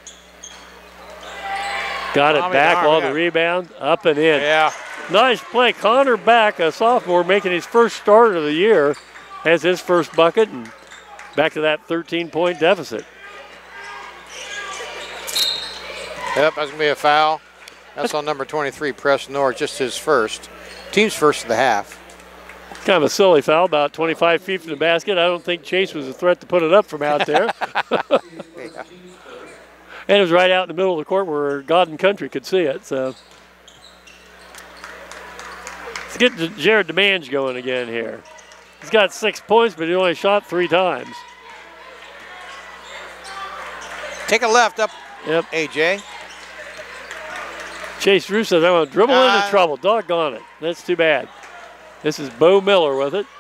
Got it Tommy back Darn, on yeah. the rebound, up and in. Yeah. Nice play. Connor Back, a sophomore, making his first start of the year, has his first bucket, and back to that thirteen-point deficit. Yep, that's going to be a foul. That's on number twenty-three, Preston Orr, just his first. Team's first of the half. Kind of a silly foul, about twenty-five feet from the basket. I don't think Chase was a threat to put it up from out there. Yeah. And it was right out in the middle of the court where God and country could see it. So let's get Jared DeMange going again here. He's got six points, but he only shot three times. Take a left up, Yep. A J. Chase Drew says, I'm going to dribble Uh, into trouble. Doggone it. That's too bad. This is Bo Miller with it.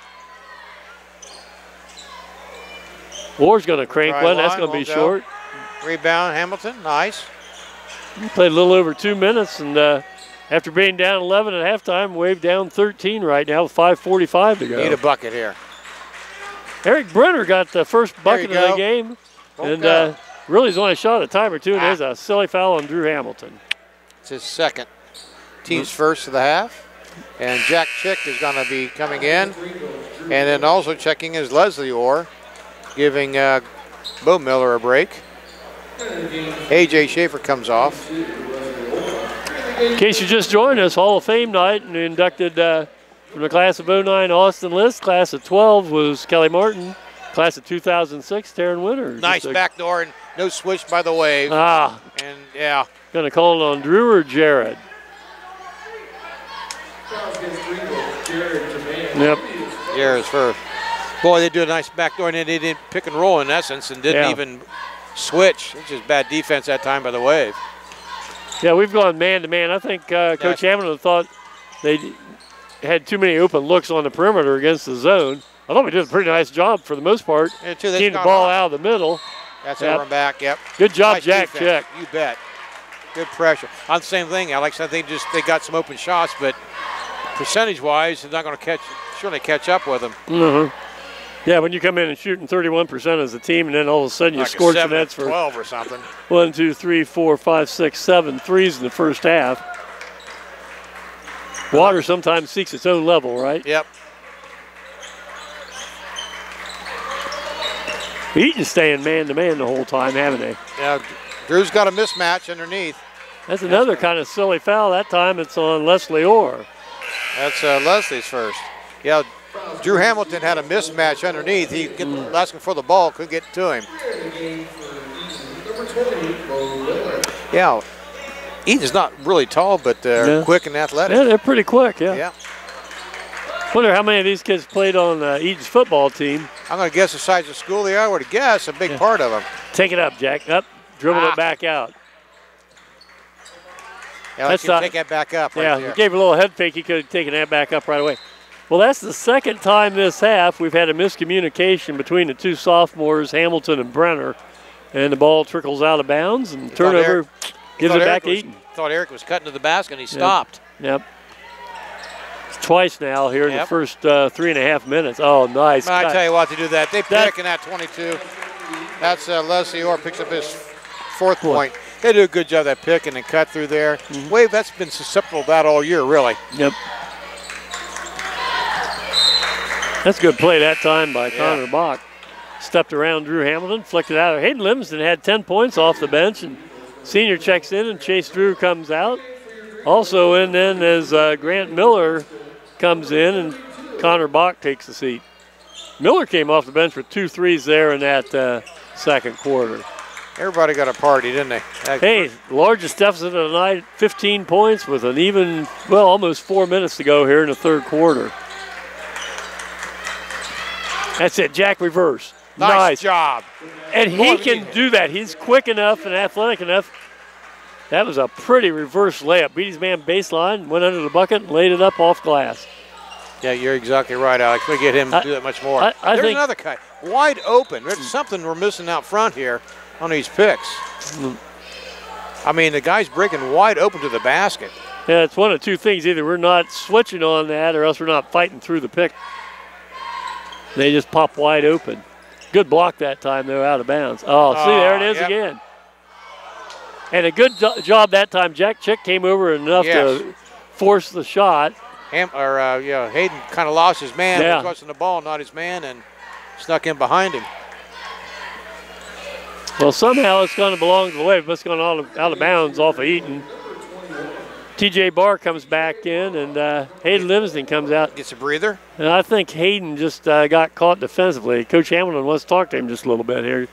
Orr's going to crank Try one. That's line, going to be won't go. short. Rebound, Hamilton, nice. He played a little over two minutes, and uh, after being down eleven at halftime, Wave down thirteen right now with five forty-five to go. Need a bucket here. Eric Brenner got the first bucket of go. the game, Won't and go. uh, really has only shot a time or two, and Ah. there's a silly foul on Drew Hamilton. It's his second. Team's first of the half. And Jack Chick is going to be coming in. And then also checking is Leslie Orr, giving uh, Bo Miller a break. A J Schaefer comes off. In case you just joined us, Hall of Fame night, and inducted uh, from the class of oh nine, Austin List. Class of twelve was Kelly Martin. Class of two thousand six, Taryn Winter. Nice Just a- backdoor and no switch by the Wave. Ah, And yeah, going to call it on Drew or Jared? Yep. Jared's first. Boy, they do a nice backdoor, and they didn't pick and roll in essence and didn't Yeah. even switch. It's just bad defense that time by the Wave. Yeah, we've gone man to man. I think uh, Coach Yes. Hamilton thought they had too many open looks on the perimeter against the zone. I thought we did a pretty nice job for the most part. Yeah, too, they've Getting the gone ball off. out of the middle. That's Yep. over and back, yep. Good job, Nice Jack defense. Chick. You bet. Good pressure. On the same thing, Alex, I think just they got some open shots, but percentage-wise, they're not going to catch, surely catch up with them. Mm-hmm. Yeah, when you come in and shooting thirty-one percent as a team, and then all of a sudden you Like scored some seven, nets for twelve or something. one, two, three, four, five, six, seven threes in the first half. Water sometimes seeks its own level, right? Yep. Eaton's staying man-to-man the whole time, haven't they? Yeah, Drew's got a mismatch underneath. That's another kind of silly foul. That time it's on Leslie Orr. That's uh, Leslie's first. Yeah, Drew Hamilton had a mismatch underneath. He get, Mm. asking for the ball, couldn't get to him. Yeah, Eaton's not really tall, but they're Yeah. quick and athletic. Yeah, they're pretty quick, yeah. Yeah. Wonder how many of these kids played on uh, Eaton's football team. I'm going to guess the size of school they are. I would guess a big Yeah. part of them. Take it up, Jack. Up, dribble Ah. it back out. Yeah, That's let's not- take that back up right yeah, there. he gave a little head fake. He could have taken that back up right away. Well, that's the second time this half we've had a miscommunication between the two sophomores, Hamilton and Brenner, and the ball trickles out of bounds and thought turnover Eric- gives Thought it Eric back to was- Eaton. Thought Eric was cutting to the basket and he stopped. Yep. Twice now here in the Yep. first uh, three and a half minutes. Oh, nice. But I cut. tell you what, they do that. They pick That- in that twenty-two. That's uh, Leslie Orr picks up his fourth point. They do a good job of that pick and then cut through there. Mm-hmm. Wave, that's been susceptible to that all year, really. Yep. That's a good play that time by Yeah. Connor Bach. Stepped around Drew Hamilton, flicked it out. Hayden Livingston had ten points off the bench, and senior checks in, and Chase Drew comes out. Also in then as uh, Grant Miller comes in, and Connor Bach takes the seat. Miller came off the bench with two threes there in that uh, second quarter. Everybody got a party, didn't they? That- Hey, largest deficit of the night, fifteen points with an even, well, almost four minutes to go here in the third quarter. That's it, Jack reverse. Nice, Nice. job. And he Boy, we can need- do that. He's quick enough and athletic enough. That was a pretty reverse layup. Beat his man baseline, went under the bucket, and laid it up off glass. Yeah, you're exactly right, Alex. We get him to I- do that much more. I- I There's think- another guy, wide open. There's something we're missing out front here on these picks. I mean, the guy's breaking wide open to the basket. Yeah, it's one of two things. Either we're not switching on that or else we're not fighting through the pick. They just pop wide open. Good block that time, though, out of bounds. Oh, see, there it Oh, is yep. again. And a good jo- job that time. Jack Chick came over enough Yes. to force the shot. Ham, or uh, yeah, Hayden kind of lost his man. Yeah. Was watching the ball, not his man, and snuck in behind him. Well, somehow it's going to belong to the Wave. It's gone out of, out of bounds off of Eaton. T J Barr comes back in, and uh, Hayden Livingston comes out. Gets a breather. And I think Hayden just uh, got caught defensively. Coach Hamilton wants to talk to him just a little bit here.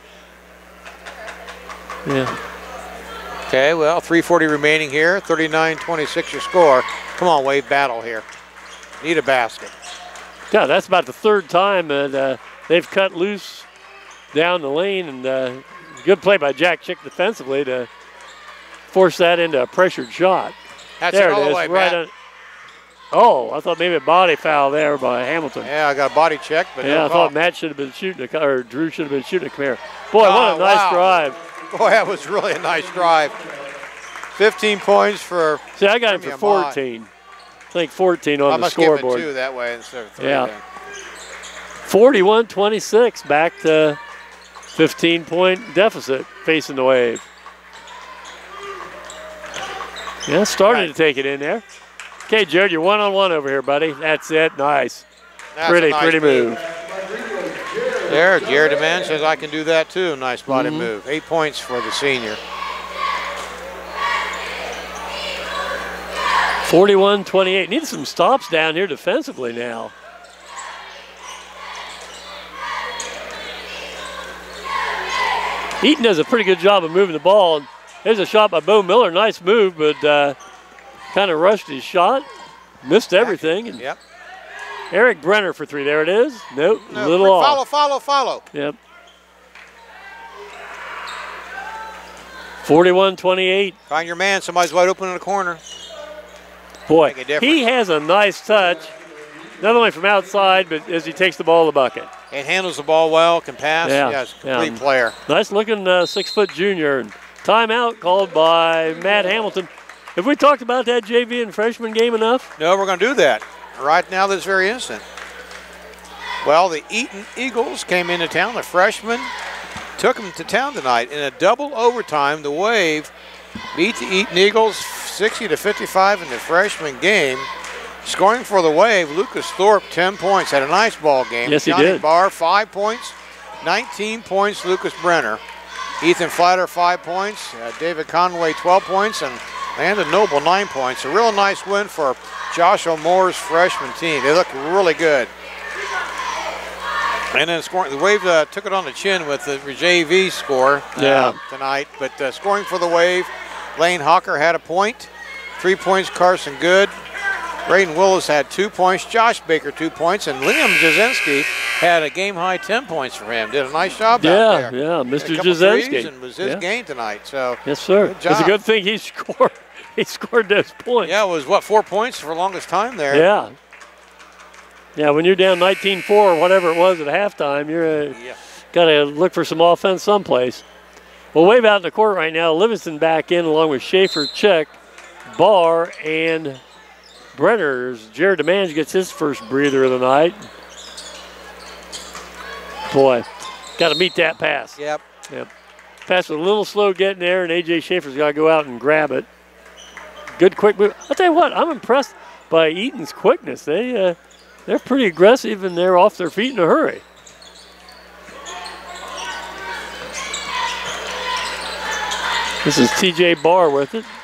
Yeah. Okay, well, three forty remaining here. thirty-nine twenty-six your score. Come on, Wave, battle here. Need a basket. Yeah, that's about the third time that uh, they've cut loose down the lane, and uh, good play by Jack Chick defensively to force that into a pressured shot. That's There it all it the is, way, right Matt. on. Oh, I thought maybe a body foul there by Hamilton. Yeah, I got a body check, but Yeah, no I call. thought Matt should have been shooting, a, or Drew should have been shooting a come here. Boy, Oh, what a nice wow. drive. Boy, that was really a nice drive. fifteen points for. See, I got him for Premium fourteen. I think fourteen on I the must give it scoreboard. two that way instead of three. Yeah. then. forty-one twenty-six, back to fifteen point deficit facing the Wave. Yeah, starting Right. to take it in there. Okay, Jared, you're one-on-one over here, buddy. That's it. Nice. That's pretty, a nice pretty move. There, Jared DeMann says I can do that too. Nice body Mhm. move. Eight points for the senior. forty-one twenty-eight. Needed some stops down here defensively now. Eaton does a pretty good job of moving the ball. There's a shot by Bo Miller. Nice move, but uh, kind of rushed his shot. Missed everything. And Yep. Eric Brenner for three. There it is. Nope, No, little follow, off. follow, follow. Yep. forty-one twenty-eight. Find your man. Somebody's wide open in the corner. Boy, Make a difference. he has a nice touch, not only from outside, but as he takes the ball to the bucket. And handles the ball well, can pass. Yeah, Yeah, he's a complete yeah. player. Nice looking uh, six-foot junior. And timeout called by Matt Hamilton. Have we talked about that J V and freshman game enough? No, we're going to do that right now this very instant. Well, the Eaton Eagles came into town. The freshmen took them to town tonight in a double overtime. The Wave beat the Eaton Eagles sixty to fifty-five in the freshman game. Scoring for the Wave, Lucas Thorpe, ten points. Had a nice ball game. Yes, he Johnny did. Barr, five points. nineteen points, Lucas Brenner. Ethan Flatter, five points. Uh, David Conway, twelve points. And Landon Noble, nine points. A real nice win for Joshua Moore's freshman team. They look really good. And then scoring, the Wave uh, took it on the chin with the J V score uh, yeah. tonight. But uh, scoring for the Wave, Lane Hawker had a point. Three points, Carson Good. Braden Willis had two points. Josh Baker, two points. And Liam Jasinski had a game-high ten points for him. Did a nice job yeah, out there. Yeah, Mister A couple Jasinski. threes and was his yeah. game tonight. So yes, sir. good job. It's a good thing he scored. He scored those points. Yeah, it was, what, four points for the longest time there. Yeah. Yeah, when you're down nineteen four or whatever it was at halftime, you're uh, Yeah. got to look for some offense someplace. Well, Wave out in the court right now. Livingston back in along with Schaefer, Check, Barr, and Brenner's. Jared DeMange gets his first breather of the night. Boy, got to meet that pass. Yep. Yep. Pass was a little slow getting there, and A J Schaefer's got to go out and grab it. Good quick move. I'll tell you what, I'm impressed by Eaton's quickness. They, uh, they're pretty aggressive, and they're off their feet in a hurry. This is T J Barr with it.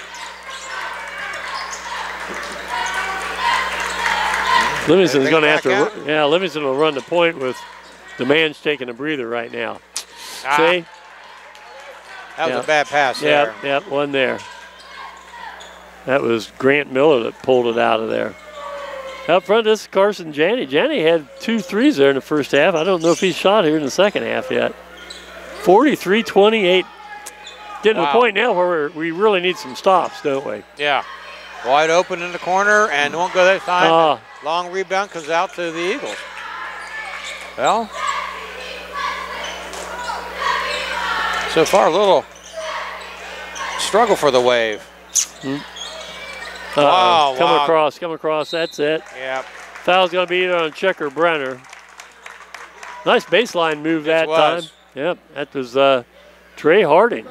Livingston's going to have to, out. yeah, Livingston will run the point with the man's taking a breather right now. Ah, See? that was yeah. a bad pass Yep, there. yep, one there. That was Grant Miller that pulled it out of there. Up front, this is Carson Janney. Janney had two threes there in the first half. I don't know if he's shot here in the second half yet. forty-three twenty-eight. Getting Wow. to the point now where we're, we really need some stops, don't we? Yeah. Wide open in the corner and won't go that time. Ah. Long rebound comes out to the Eagles. Well, so far a little struggle for the Wave. Uh-oh. Wow, Come wow. across, come across, that's it. Yep. Foul's going to be either on Check or Brenner. Nice baseline move that was. time. Yep, that was uh, Trey Harding.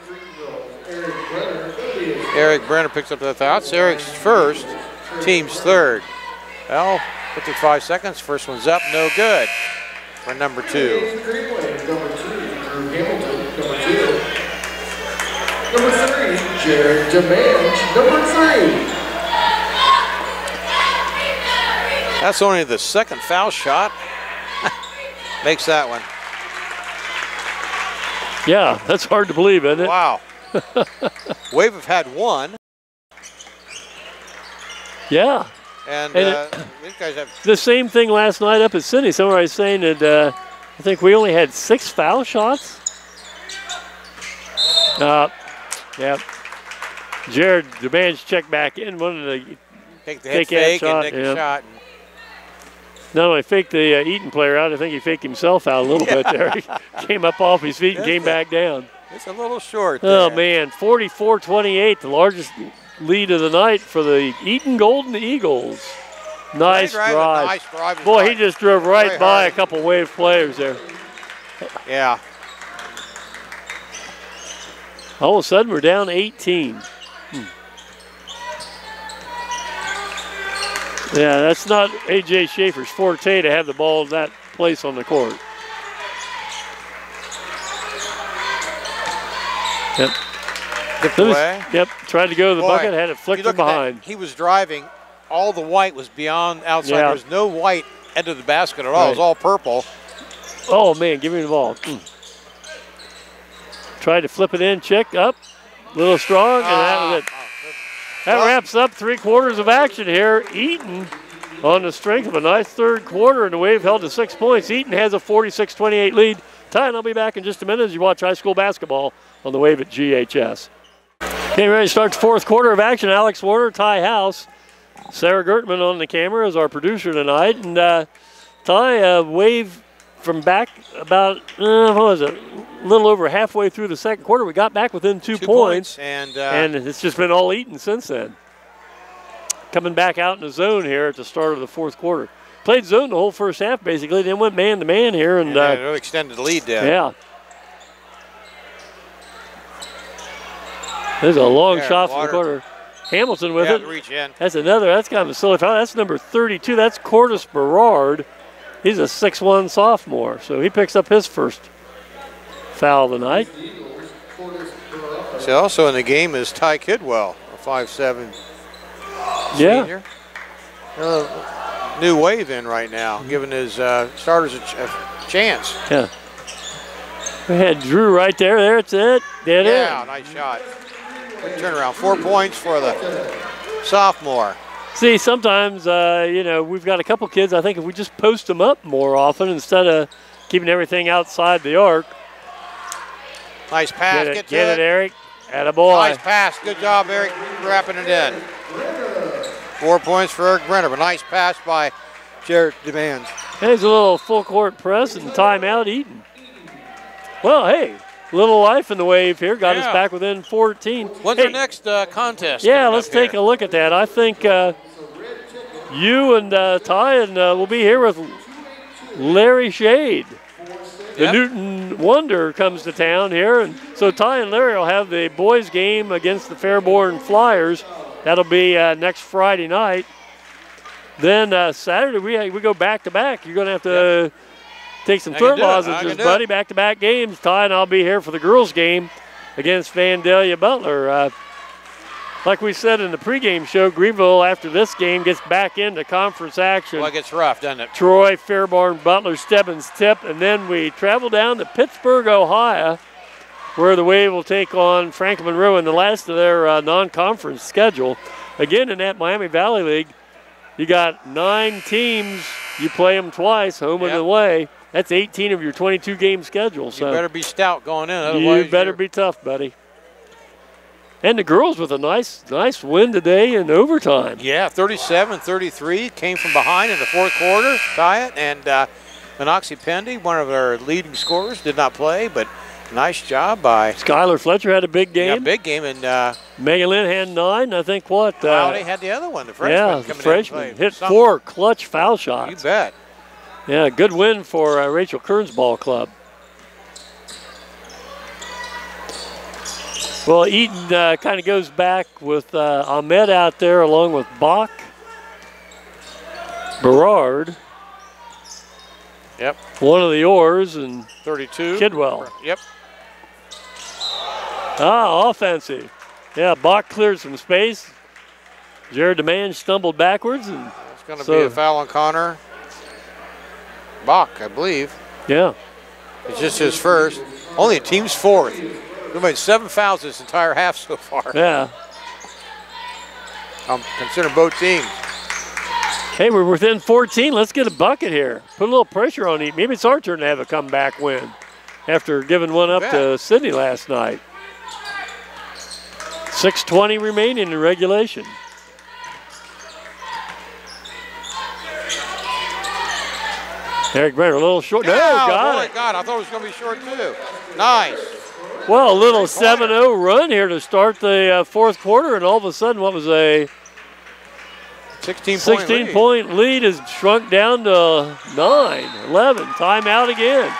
Eric Brenner picks up the foul. It's Eric's first, team's third. Well, fifty-five seconds. First one's up, no good for number two. Greenwave, number two, Drew Hamilton, number two. Number three, Jared DeMange, number three. That's only the second foul shot. Makes that one. Yeah, that's hard to believe, isn't it? Wow. Wave have had one. Yeah. And, And uh, these guys have. The same thing last night up at Sydney. Somebody was saying that uh, I think we only had six foul shots. Uh, yeah. Jared DeMange checked back in. Wanted to Take the head take that fake shot, and take yeah. a shot. not only faked the uh, Eaton player out, I think he faked himself out a little bit there. He came up off his feet and came back down. It's a little short Oh, there. man, forty-four twenty-eight, the largest lead of the night for the Eaton Golden Eagles. Nice Right, right, drive. nice drive. Boy, Right. he just drove right Very by hard. a couple Wave players there. Yeah. All of a sudden, we're down eighteen. Hmm. Yeah, that's not A J Schaefer's forte to have the ball in that place on the court. Yep. Dipped Lewis- away. Yep, tried to go to the Boy, bucket, had it If you flicked look from at that, behind. he was driving. All the white was beyond outside. Yeah. There was no white end of the basket at all. It was Right. all purple. Oh, man, give me the ball. Mm. Tried to flip it in, check up, a little strong, and that was it. Ah, That Well- wraps up three quarters of action here. Eaton on the strength of a nice third quarter, and the Wave held to six points. Eaton has a forty-six twenty-eight lead. Ty and I'll be back in just a minute as you watch high school basketball on the Wave at G H S. Getting ready to start the fourth quarter of action. Alex Warner, Ty House, Sarah Gertman on the camera as our producer tonight. And uh, Ty, uh, Wave from back about, uh, what was it, a little over halfway through the second quarter. We got back within two, Two points. points, and, uh, and it's just been all Eaton since then. Coming back out in the zone here at the start of the fourth quarter. played zone the whole first half basically. Then went man to man here, and, and uh, really extended the lead there. Yeah. There's a long yeah, shot water. from the corner. Hamilton with yeah, it. Reach in. That's another. That's kind of a silly foul. That's number thirty-two. That's Cordis Berard. He's a six one sophomore, so he picks up his first foul of the night. So also in the game is Ty Kidwell, a five seven yeah. senior. Uh, new wave in right now, giving his uh, starters a, ch a chance. Yeah. We had Drew right there. There it's it. Did it. Yeah, nice shot. Good turnaround. Four points for the sophomore. See, sometimes, uh, you know, we've got a couple kids, I think if we just post them up more often instead of keeping everything outside the arc. Nice pass. Get it, Get, to get it. it, Eric. Attaboy. Nice pass. Good job, Eric, wrapping it in. Four points for Eric Brenner, but nice pass by Jared Demands. There's a little full court press and timeout Eaton. Well, hey, little life in the wave here. Got yeah. us back within fourteen. When's hey, our next uh, contest? Yeah, let's take here? a look at that. I think uh, you and uh, Ty and uh, we'll be here with Larry Shade. The Yep. Newton Wonder comes to town here, and so Ty and Larry will have the boys' game against the Fairborn Flyers. That'll be uh, next Friday night. Then uh, Saturday we we go back to back. You're going to have to Yep. take some I can third do it. I lozenges, can do buddy. it. Back to back games. Ty and I'll be here for the girls' game against Vandalia Butler. Uh, like we said in the pregame show, Greenville after this game gets back into conference action. Well, it gets rough, doesn't it? Troy, Fairborn, Butler, Stebbins, Tip, and then we travel down to Pittsburgh, Ohio, where the Wave will take on Franklin Monroe in the last of their uh, non-conference schedule. Again, in that Miami Valley League, you got nine teams. You play them twice, home Yep. and away. That's eighteen of your twenty-two game schedule. So you better be stout going in. Otherwise you better you're... be tough, buddy. And the girls with a nice, nice win today in overtime. Yeah, thirty-seven thirty-three, came from behind in the fourth quarter, tie it, and uh, Monoxie Pendy, one of our leading scorers, did not play, but nice job by Skylar Fletcher had a big game. Yeah, big game, and uh, Megan Lynn had nine. I think what? Uh, Cloudy had the other one, the freshman. yeah, the coming in freshman and hit Something. four clutch foul shots. You bet. Yeah, good win for uh, Rachel Kern's ball club. Well, Eaton uh, kind of goes back with uh, Ahmed out there along with Bach, Berard. Yep. One of the oars and thirty-two. Kidwell. Yep. Ah, offensive. Yeah, Bach cleared some space. Jared DeMange stumbled backwards. and It's going to so, be a foul on Connor Bach, I believe. Yeah. It's just his first. Only a team's fourth. We've made seven fouls this entire half so far. Yeah. I'm considering both teams. Hey, we're within fourteen. Let's get a bucket here. Put a little pressure on Eaton. Maybe it's our turn to have a comeback win after giving one up Yeah. to Sydney last night. six twenty remaining in regulation. Eric Brenner, a little short. No, Oh, got boy, it. God, I thought it was going to be short too. Nice. Well, a little seven oh run here to start the uh, fourth quarter, and all of a sudden, what was a sixteen point sixteen lead. point lead has shrunk down to nine, eleven. Timeout again.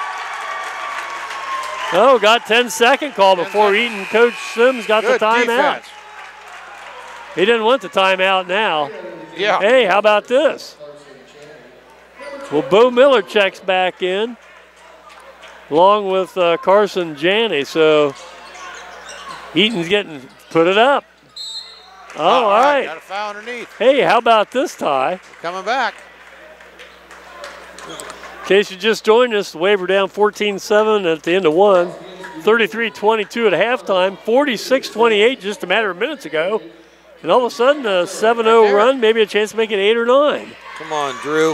Oh, got ten second call before Eaton. Coach Sims got Good the timeout. defense. He didn't want the timeout now. Yeah. Hey, how about this? Well, Bo Miller checks back in along with uh, Carson Janney. So Eaton's getting, put it up. Oh, all right. Got a foul underneath. Hey, how about this, Ty? Coming back. In case you just joined us, the Wave were down fourteen seven at the end of one. thirty-three twenty-two at halftime. forty-six twenty-eight just a matter of minutes ago. And all of a sudden, a seven oh Right there. run, maybe a chance to make it eight or nine. Come on, Drew.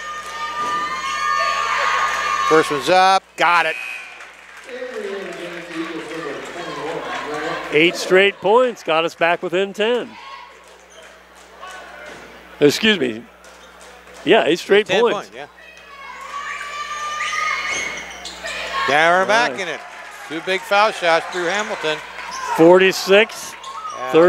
First one's up. Got it. Eight straight points got us back within ten. Excuse me. Yeah, eight straight Ten points. points, yeah. Yeah, we're back Right. in it. Two big foul shots through Hamilton. forty-six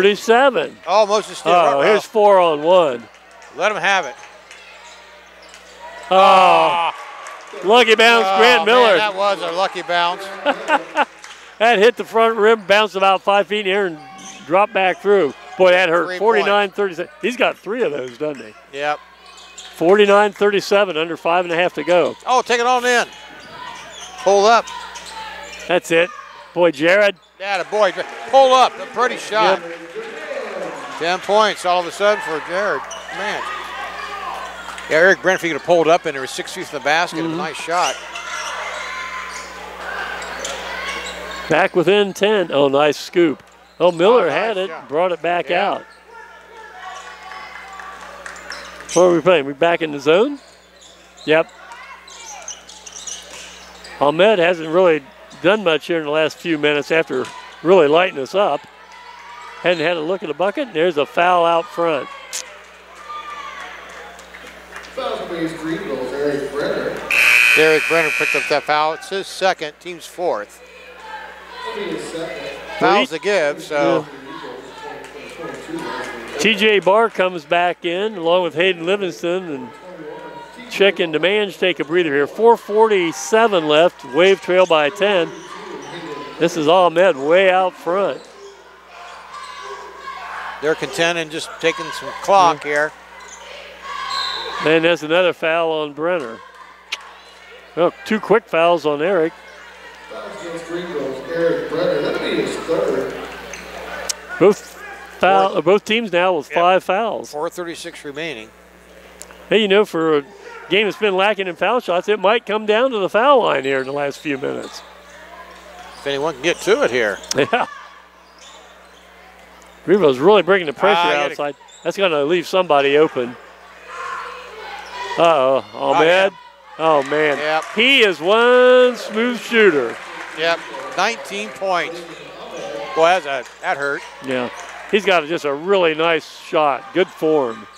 thirty-seven. Almost a steal. Oh, here's four on one. Let him have it. Oh, lucky bounce, Oh, Grant man, Miller. that was a lucky bounce. That hit the front rim, bounced about five feet in the air, and dropped back through. Boy, that hurt. forty-nine thirty-seven. He's got three of those, doesn't he? Yep. forty-nine thirty-seven, under five and a half to go. Oh, take it on in. Pull up. That's it. Boy, Jared. Yeah, the boy. Pull up. A pretty shot. Yep. Ten points all of a sudden for Jared. Man. Yeah, Eric Brentford could have pulled up and there was six feet from the basket. Mm-hmm. A nice shot. Back within ten. Oh, nice scoop. Oh, Miller Oh, nice had it, shot. brought it back Yeah. out. What are we playing? We back in the zone? Yep. Ahmed hasn't really done much here in the last few minutes after really lighting us up. Hadn't had a look at the bucket. There's a foul out front. Foul against Greenville, Eric Brenner. Derek Brenner picked up that foul. It's his second, team's fourth. That'll be his second. Fouls to give, so. T J Barr comes back in along with Hayden Livingston, and Chick and Demange take a breather here. four forty-seven left, Wave trail by ten. This is Ahmed way out front. They're content and just taking some clock yeah. here. And there's another foul on Brenner. Well, two quick fouls on Eric. Fouls against Greenville, Eric Brenner. That'll be his third. Both foul, uh, both teams now with Yep. five fouls. four thirty-six remaining. Hey, you know, for a game that's been lacking in foul shots, it might come down to the foul line here in the last few minutes. If anyone can get to it here. Yeah. Greenville's really bringing the pressure Ah, outside. That's going to leave somebody open. Uh-oh, Ahmed. Oh, man. Yep. He is one smooth shooter. Yep, nineteen points. Boy, that's a, that hurt. Yeah. He's got just a really nice shot. Good form.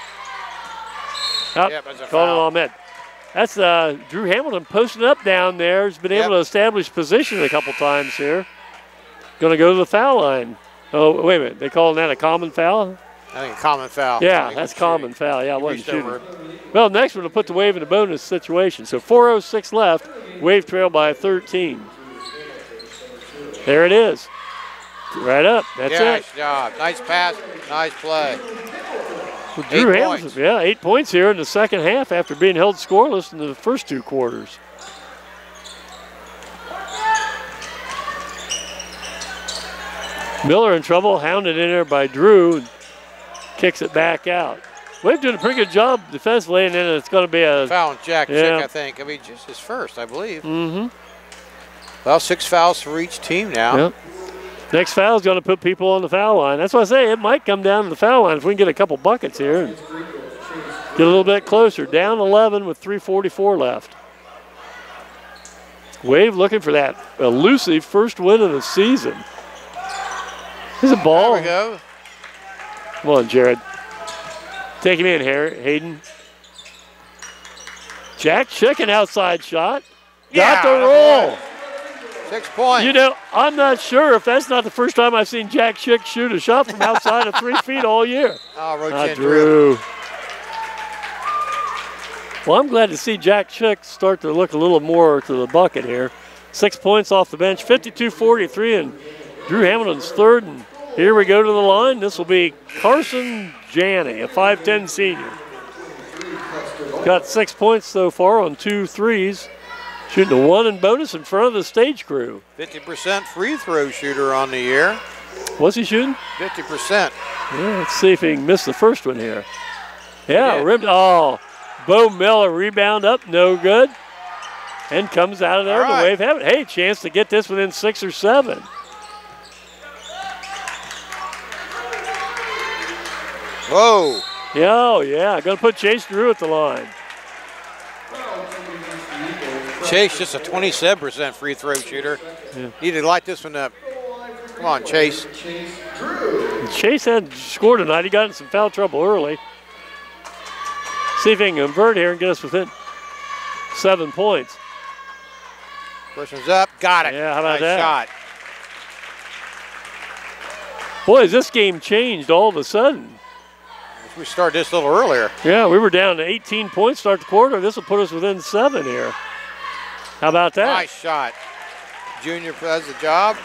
Oh, Yep, that's a calling foul. Ahmed. That's uh, Drew Hamilton posting up down there. He's been Yep. able to establish position a couple times here. Going to go to the foul line. Oh, wait a minute. They calling that a common foul? I think a common foul. Yeah, Like that's shooting. common foul. Yeah, I He wasn't reached shooting. over. Well, next one will put the Wave in a bonus situation. So four oh six left. Wave trail by thirteen. There it is. Right up. That's Yeah, it. nice job. Nice pass. Nice play. Well, Drew Eight Hamilton, points. yeah, eight points here in the second half after being held scoreless in the first two quarters. Miller in trouble, hounded in there by Drew, and kicks it back out. Wave doing a pretty good job defensively, and then it's going to be a Foul on Jack Yeah. Chick, I think. I mean, just his first, I believe. mm-hmm. Well, six fouls for each team now. Yep. Next foul is going to put people on the foul line. That's why I say it might come down to the foul line if we can get a couple buckets here and get a little bit closer. Down eleven with three forty-four left. Wave looking for that elusive first win of the season. There's a ball. There we go. Come on, Jared. Take him in, Hayden. Jack Chicken outside shot. Got Yeah, the that's roll. right. Six points. You know, I'm not sure if that's not the first time I've seen Jack Chick shoot a shot from outside of three feet all year. Oh, rotate Ah, Drew. Drew. Well, I'm glad to see Jack Chick start to look a little more to the bucket here. Six points off the bench, fifty-two forty-three, and Drew Hamilton's third. And here we go to the line. This will be Carson Janney, a five ten senior. Got six points so far on two threes. Shooting a one in bonus in front of the stage crew. fifty percent free throw shooter on the year. What's he shooting? fifty percent. Yeah, let's see if he can miss the first one here. Yeah, Yeah. ripped. Oh, Bo Miller rebound up, no good. And comes out of there. All The right. Wave have it. Hey, chance to get this within six or seven. Whoa. Yeah, oh, yeah. Going to put Chase Drew at the line. Chase just a twenty-seven percent free throw shooter. Yeah. Needed to light this one up. Come on, Chase. Chase hadn't scored tonight. He got in some foul trouble early. See if he can convert here and get us within seven points. First one's up. Got it. Yeah, how about nice that? shot. Boy, has this game changed all of a sudden. we started this a little earlier. Yeah, we were down to eighteen points start the quarter. This will put us within seven here. How about that? Nice shot. Junior does the job.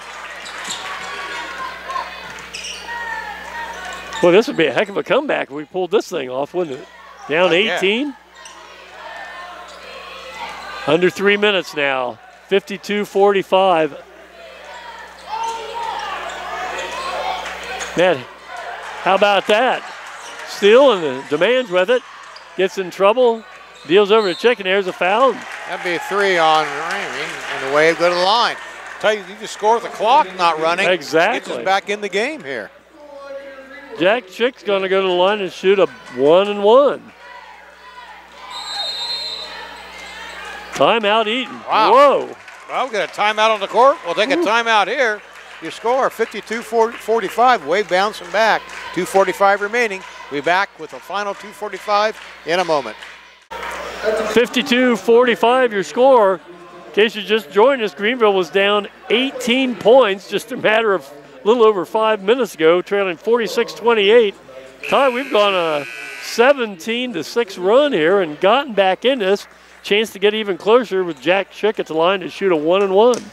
Well, this would be a heck of a comeback if we pulled this thing off, wouldn't it? Down eighteen. Yeah. Under three minutes now. fifty-two forty-five. Man, how about that? Steele and the demands with it. Gets in trouble. Deals over to Chicken. There's a foul. That'd be a three on Ramey, and the Wave go to the line. Tell you, you just score with the clock not running. Exactly. Gets us back in the game here. Jack Chick's going to go to the line and shoot a one and one. Timeout Eaton. Wow. Whoa. Well, we got a timeout on the court. We'll take a timeout here. Your score, fifty-two forty-five. Wave bouncing back. two forty-five remaining. We'll be back with the final two forty-five in a moment. fifty-two forty-five your score. In case you just joined us, Greenville was down eighteen points just a matter of a little over five minutes ago, trailing forty-six twenty-eight. Ty, we've gone a seventeen to six run here and gotten back in this. Chance to get even closer with Jack Chick at the line to shoot a one and one.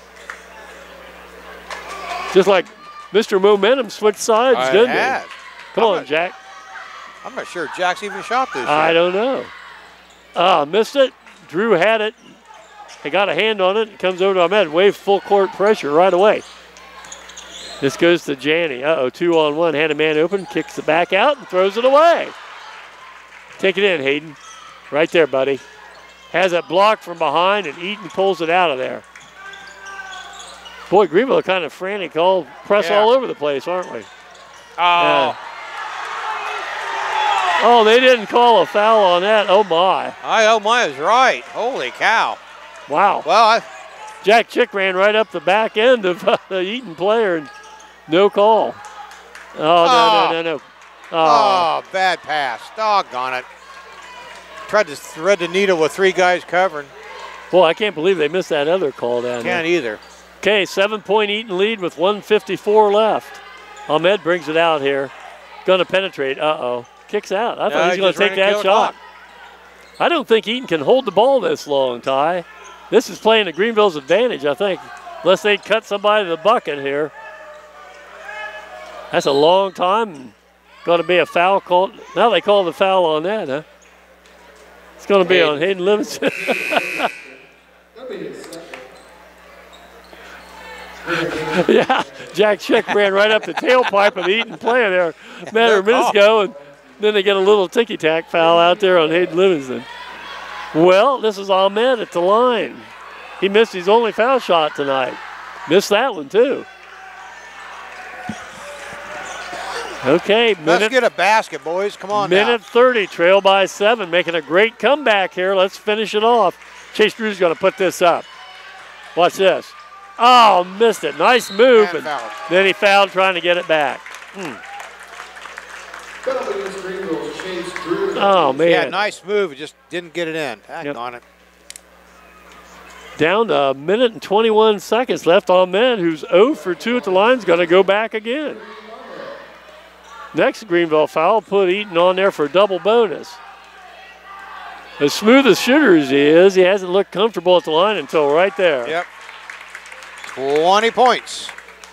Just like Mister Momentum switched sides, I didn't have. he? Come I'm on, not, Jack. I'm not sure Jack's even shot this I yet. don't know. Ah, missed it. Drew had it. He got a hand on it. It comes over to Ahmed. Wave full court pressure right away. This goes to Janney. Uh-oh, two on one. Had a man open, kicks it back out and throws it away. Take it in, Hayden. Right there, buddy. Has it blocked from behind, and Eaton pulls it out of there. Boy, Greenville kind of frantic, all press Yeah. all over the place, aren't we? Oh. Uh, oh, they didn't call a foul on that. Oh, my. I oh my is right. Holy cow. Wow. Well, I, Jack Chick ran right up the back end of uh, the Eaton player, and no call. Oh, Oh. no, no, no, no. oh, bad pass. Doggone it. Tried to thread the needle with three guys covering. Boy, I can't believe they missed that other call down there. Can't either. Okay, seven-point Eaton lead with one fifty-four left. Ahmed brings it out here. Going to penetrate. Uh-oh. Kicks out. I thought No, he was going just to take ran and that killed shot. I don't think Eaton can hold the ball this long, Ty. This is playing to Greenville's advantage, I think, unless they cut somebody to the bucket here. That's a long time. Going to be a foul call. Now they call the foul on that, huh? It's going to be Hayden. on Hayden Livingston. Yeah, Jack Chick ran right up the tailpipe of the Eaton player there a matter of minutes ago, and then they get a little ticky-tack foul out there on Hayden Livingston. Well, this is Ahmed at the line. He missed his only foul shot tonight. Missed that one, too. Okay, Let's minute, get a basket, boys. Come on minute thirty, trail by seven, making a great comeback here. Let's finish it off. Chase Drew's going to put this up. Watch this. Oh, missed it. Nice move. And And fouled. then he fouled trying to get it back. Hmm. Oh, man. Yeah, nice move. Just didn't get it in. Hang Yep. on it. Down to a minute and twenty-one seconds left on men, who's zero for two at the line, is going to go back again. Next Greenville foul put Eaton on there for a double bonus. As smooth a shooter as he is, he hasn't looked comfortable at the line until right there. Yep. twenty points.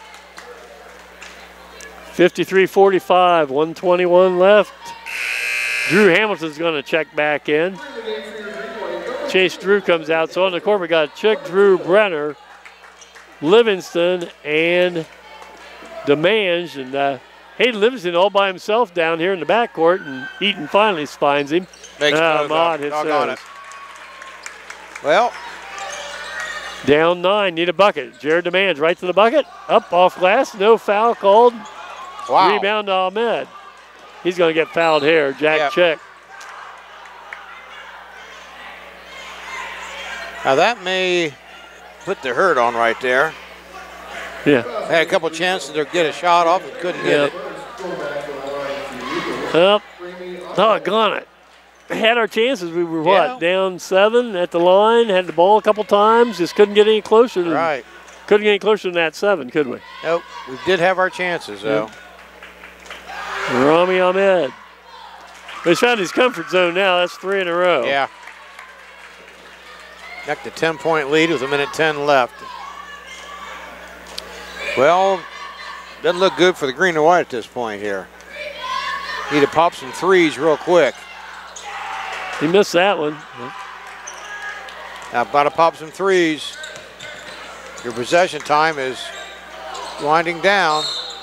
fifty-three forty-five, one twenty-one left. Drew Hamilton's going to check back in. Chase Drew comes out. So on the court, we got Chick, Drew, Brenner, Livingston, and Demange. And uh, Hayden Livingston all by himself down here in the backcourt, and Eaton finally finds him. Makes Ah, move Mod up. hits Doggone those. it. Well, Down nine, need a bucket. Jared Demange right to the bucket. Up off glass, no foul called. wow. Rebound to Ahmed. He's going to get fouled here. Jack Yep. Chick. Now that may put the hurt on right there. Yeah. Had a couple chances to get a shot off, but couldn't get Yep. it. Up. Doggone it. Had our chances. We were what? Yeah. Down seven at the line. Had the ball a couple times. Just couldn't get any closer. Than, Right. Couldn't get any closer than that seven, could we? Nope. We did have our chances, though. Rami Ahmed. He's found his comfort zone now. That's three in a row. Yeah. Back to ten-point lead with a minute ten left. Well, doesn't look good for the green and white at this point here. Need to pop some threes real quick. He missed that one. Now, about to pop some threes. Your possession time is winding down.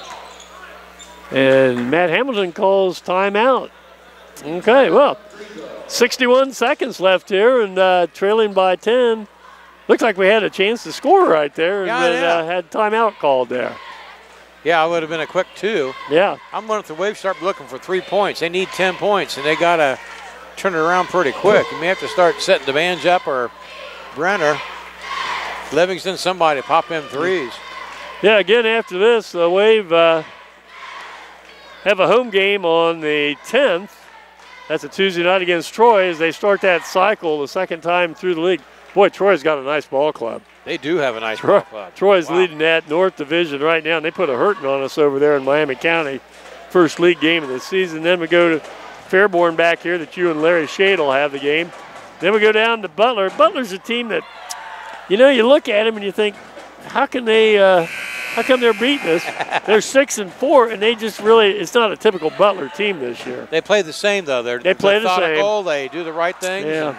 And Matt Hamilton calls timeout. Okay, well, sixty-one seconds left here and uh, trailing by ten. Looked like we had a chance to score right there and yeah, then yeah. uh, had timeout called there. Yeah, it would have been a quick two. Yeah. I'm going to the Wave start looking for three points. They need ten points, and they got to turn it around pretty quick. You may have to start setting the bands up, or Brenner, Livingston, somebody pop in threes. Yeah, again, after this, the Wave uh, have a home game on the tenth. That's a Tuesday night against Troy as they start that cycle the second time through the league. Boy, Troy's got a nice ball club. They do have a nice Troy, ball club. Troy's Wow. leading that North Division right now, and they put a hurting on us over there in Miami County. First league game of the season. Then we go to Fairborn back here that you and Larry Shade will have the game. Then we go down to Butler. Butler's a team that, you know, you look at them and you think, how can they, uh, how come they're beating us? They're six and four, and they just really, it's not a typical Butler team this year. They play the same, though. They're they play the methodical. same. They do the right things. Yeah.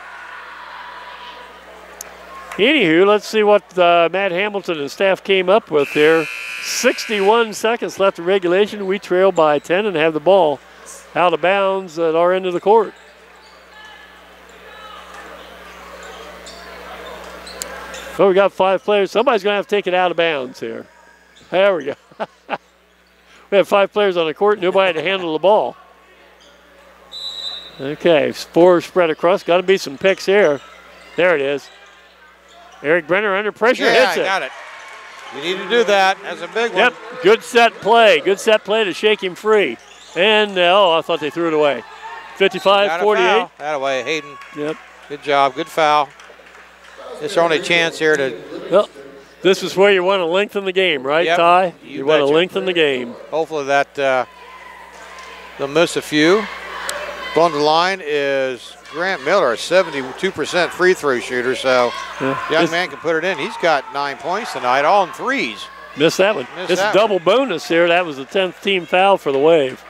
Anywho, let's see what uh, Matt Hamilton and staff came up with here. sixty-one seconds left in regulation. We trail by ten and have the ball out of bounds at our end of the court. Oh, we got five players. Somebody's going to have to take it out of bounds here. There we go. We have five players on the court, nobody to handle the ball. Okay, four spread across. Got to be some picks here. There it is. Eric Brenner under pressure, yeah, hits it. got it. You need to do that. That's a big one. Yep, good set play. Good set play to shake him free. And, uh, oh, I thought they threw it away. fifty-five forty-eight. That away, Hayden. Yep. Good job, good foul. It's our only chance here to. Well, this is where you want to lengthen the game, right, Yep, Ty? you You, want to betcha. lengthen the game. Hopefully that uh, they'll miss a few. On the line is Grant Miller, a seventy-two percent free throw shooter, so Yeah. young This- man can put it in. He's got nine points tonight, all in threes. Missed that one. Missed It's that a double bonus here. That was the tenth team foul for the Wave.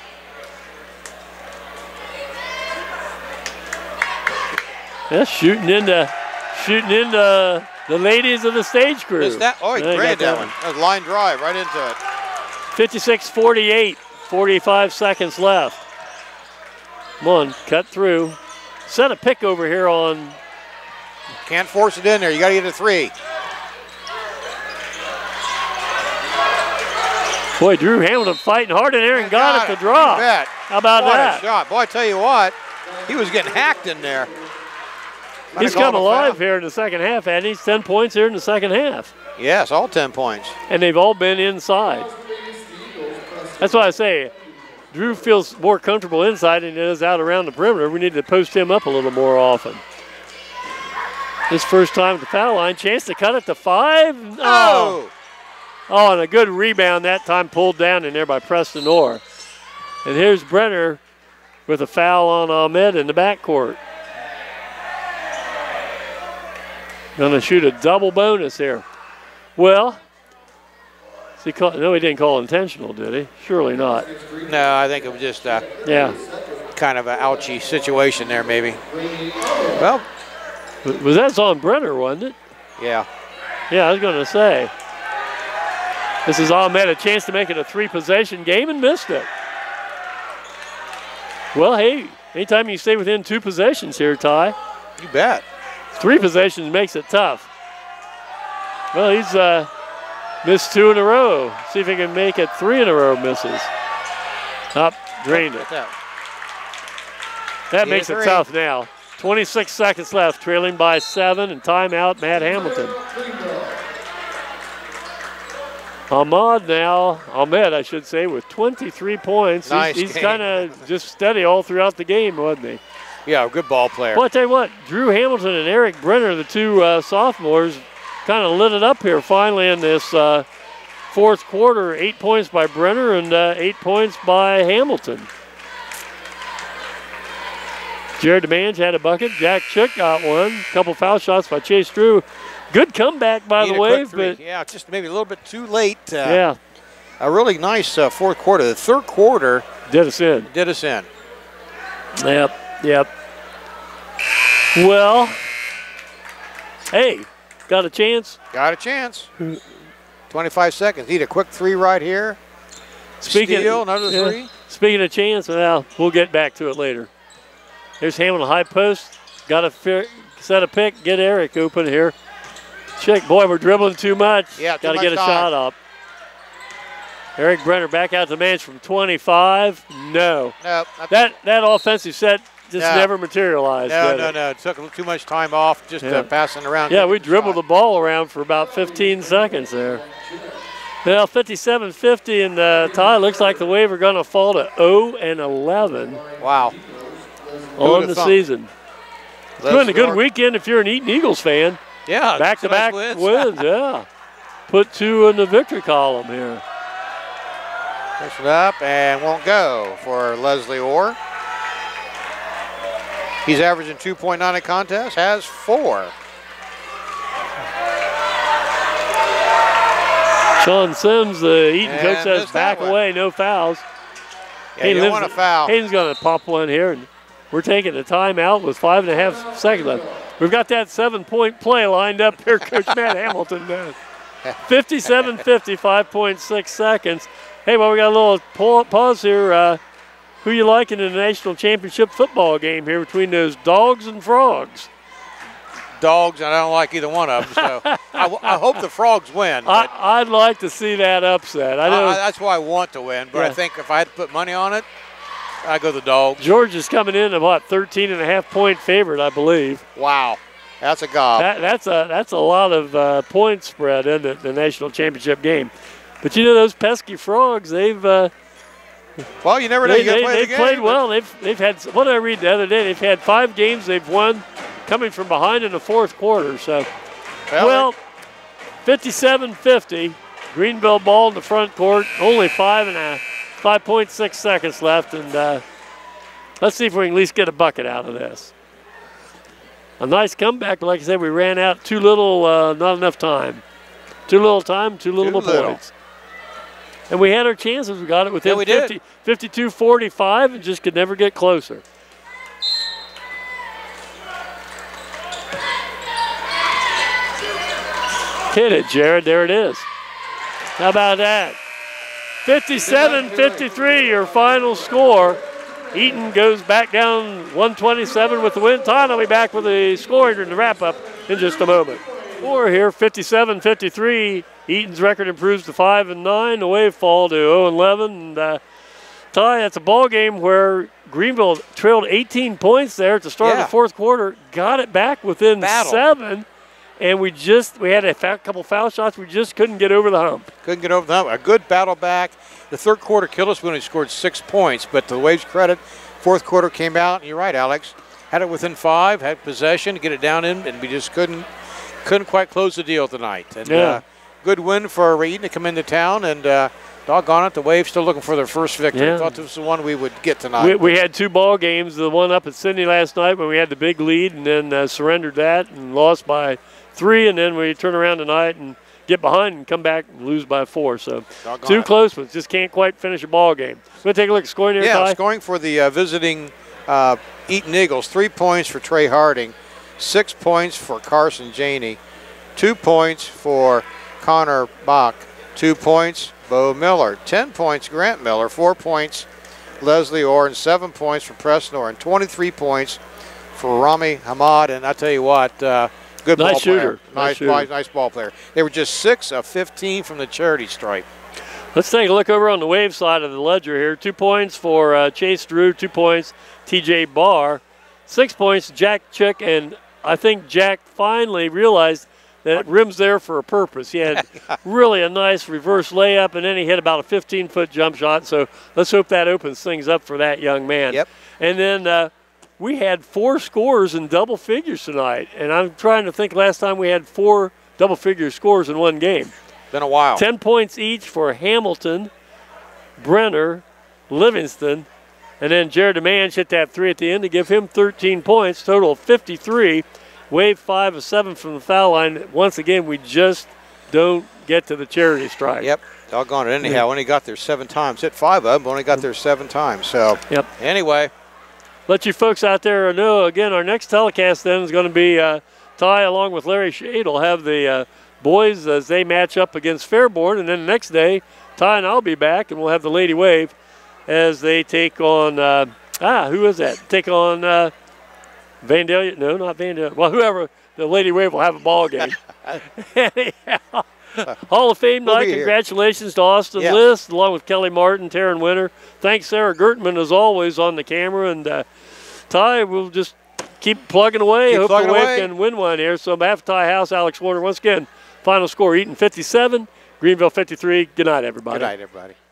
Yeah, shooting into, shooting into the ladies of the stage crew. Missed that. Oh, he Yeah, he graded got that one. That was line drive right into it. fifty-six forty-eight, forty-five seconds left. Come on, cut through. Set a pick over here on. Can't force it in there. You got to get a three. Boy, Drew Hamilton fighting hard in there and got, Got it it. to drop. You bet. How about What that? a shot. Boy, I tell you what, he was getting hacked in there. Might He's have called come a alive foul. here in the second half, and he's ten points here in the second half. Yes, all ten points. And they've all been inside. That's why I say Drew feels more comfortable inside than he does out around the perimeter. We need to post him up a little more often. His first time at the foul line, chance to cut it to five. Oh! Oh, and a good rebound that time pulled down in there by Preston Orr. And here's Brenner with a foul on Ahmed in the backcourt. Gonna shoot a double bonus here. Well, he call, no, he didn't call intentional, did he? Surely not. No, I think it was just uh, Yeah. kind of an ouchy situation there, maybe. Well, Was that on Brenner, wasn't it? yeah. Yeah, I was gonna say. This is Ahmed a chance to make it a three-possession game and missed it. Well, hey, anytime you stay within two possessions here, Ty, You bet. three possessions makes it tough. Well, he's uh, missed two in a row. See if he can make it three in a row misses. Up, drained it. Look at that. That See makes a it three. tough now. twenty-six seconds left, trailing by seven, and timeout, Matt Hamilton. Ahmad now, Ahmed, I should say, with twenty-three points. Nice he's he's game. kind of just steady all throughout the game, wasn't he? Yeah, good ball player. Well, I tell you what, Drew Hamilton and Eric Brenner, the two uh, sophomores, kind of lit it up here finally in this uh, fourth quarter. Eight points by Brenner and uh, eight points by Hamilton. Jared DeMange had a bucket. Jack Chick got one. A couple foul shots by Chase Drew. Good comeback by Need the a quick Wave, three. but yeah, just maybe a little bit too late. Uh, yeah, a really nice uh, fourth quarter. The third quarter did us in. did us in. Yep, yep. Well, hey, got a chance. Got a chance. twenty-five seconds. Need a quick three right here. Speaking Steal, another yeah, three. Speaking of chance, well, we'll get back to it later. There's Hamilton high post. Got to set a pick. Get Eric open here. Check, boy, we're dribbling too much. Yeah, got to much get a time. shot up. Eric Brenner back out to Manch from twenty-five. No. No. That that offensive set just No. never materialized. No, did no, it? no. It took too much time off just Yeah. uh, passing around. Yeah, we the dribbled shot. the ball around for about fifteen seconds there. Well, fifty-seven fifty, and uh, Ty, looks like the Wave are going to fall to oh and eleven Wow. on would've the thunk? season. It's been a good weekend if you're an Eaton Eagles fan. Yeah. Back-to-back nice wins, yeah. Put two in the victory column here. Push it up and won't go for Leslie Orr. He's averaging two point nine a contest, has four. Sean Sims, the Eaton And coach, says missed that back one. away, no fouls. Yeah, you don't Hayden want a lives- foul. Hayden's going to pop one here, and we're taking a timeout with five and a half seconds left. We've got that seven-point play lined up here, Coach Matt Hamilton does. fifty-seven fifty, five point six seconds. Hey, well, we got a little pa- pause here. Uh, who you like in the national championship football game here between those dogs and frogs? Dogs, and I don't like either one of them, so I, w- I hope the Frogs win. I, But I'd like to see that upset. I I know I, that's why I want to win, but I Yeah. think if I had to put money on it, I go the Dogs. George is coming in at what, thirteen and a half point favorite, I believe. Wow, that's a gob. That, that's a that's a lot of uh, point spread in the, the national championship game. But you know those pesky frogs, they've uh, well, you never know. they, You got to they, play they've the game. played but- well. They've they've had what did I read the other day? They've had five games they've won, coming from behind in the fourth quarter. So Well, well, fifty-seven fifty, Greenville ball in the front court. Only five and a five point six seconds left, and uh, let's see if we can at least get a bucket out of this. A nice comeback, but like I said, we ran out too little, uh, not enough time. Too little time, too little Too little. points. And we had our chances. We got it within Yeah, we did. fifty, fifty-two forty-five and just could never get closer. Hit it, Jared. There it is. How about that? fifty-seven fifty-three, your final score. Eaton goes back down one twenty-seven with the win. Todd will be back with the scoring and the wrap-up in just a moment. Score here, fifty-seven fifty-three. Eaton's record improves to five and nine. The Wave fall to oh and eleven. And, uh, Ty, that's a ball game where Greenville trailed eighteen points there at the start Yeah. of the fourth quarter. Got it back within Battle. seven. And we just, we had a fa- couple foul shots. We just couldn't get over the hump. Couldn't get over that. A good battle back. The third quarter killed us when he scored six points, but to the Waves' credit, fourth quarter came out, and you're right, Alex. Had it within five, had possession, get it down in, and we just couldn't couldn't quite close the deal tonight. And Yeah. uh, good win for Eaton to come into town, and uh, doggone it, the Waves still looking for their first victory. Yeah. Thought this was the one we would get tonight. We, we had two ball games, the one up at Sydney last night when we had the big lead and then uh, surrendered that and lost by three, and then we turn around tonight and get behind and come back and lose by four. So Doggone two it. close ones, just can't quite finish a ball game. We're going to take a look at scoring here, Yeah, Ty. scoring for the uh, visiting uh, Eaton Eagles. Three points for Trey Harding, six points for Carson Janey, two points for Connor Bach, two points Bo Miller, ten points Grant Miller, four points Leslie Orr, and seven points for Preston Orr, and twenty-three points for Rami Hamad. And I tell you what, uh, good Nice ball shooter. player. Nice Nice, shooter. nice, nice ball player. They were just six of fifteen from the charity stripe. Let's take a look over on the Wave side of the ledger here. Two points for uh, Chase Drew, two points T J Barr, six points Jack Chick, and I think Jack finally realized that rim's there for a purpose. He had really a nice reverse layup, and then he hit about a fifteen-foot jump shot, so let's hope that opens things up for that young man. Yep. And then uh, we had four scores in double figures tonight, and I'm trying to think last time we had four double-figure scores in one game. Been a while. Ten points each for Hamilton, Brenner, Livingston, And then Jared DeMange hit that three at the end to give him thirteen points, total of fifty-three. Wave five of seven from the foul line. Once again, we just don't get to the charity stripe. Yep, doggone it. Anyhow, only got there seven times. Hit five of them, only got there seven times. So, yep. Anyway. Let you folks out there know, again, our next telecast then is going to be uh, Ty along with Larry Shade will have the uh, boys as they match up against Fairborn. And then the next day, Ty and I'll be back, and we'll have the Lady Wave as they take on, uh, ah, who is that? Take on uh, Vandalia? No, not Vandalia. Well, whoever, the Lady Wave will have a ball game. Anyhow, Hall of Fame We'll night. Congratulations to Austin yeah. List, along with Kelly Martin, Taryn Winter. Thanks, Sarah Gertman, as always, on the camera. And uh, Ty, we'll just keep plugging away. Keep Hope plugging the Wave away. can win one here. So on behalf of Ty House, Alex Warner, once again, final score, Eaton fifty-seven, Greenville fifty-three. Good night, everybody. Good night, everybody.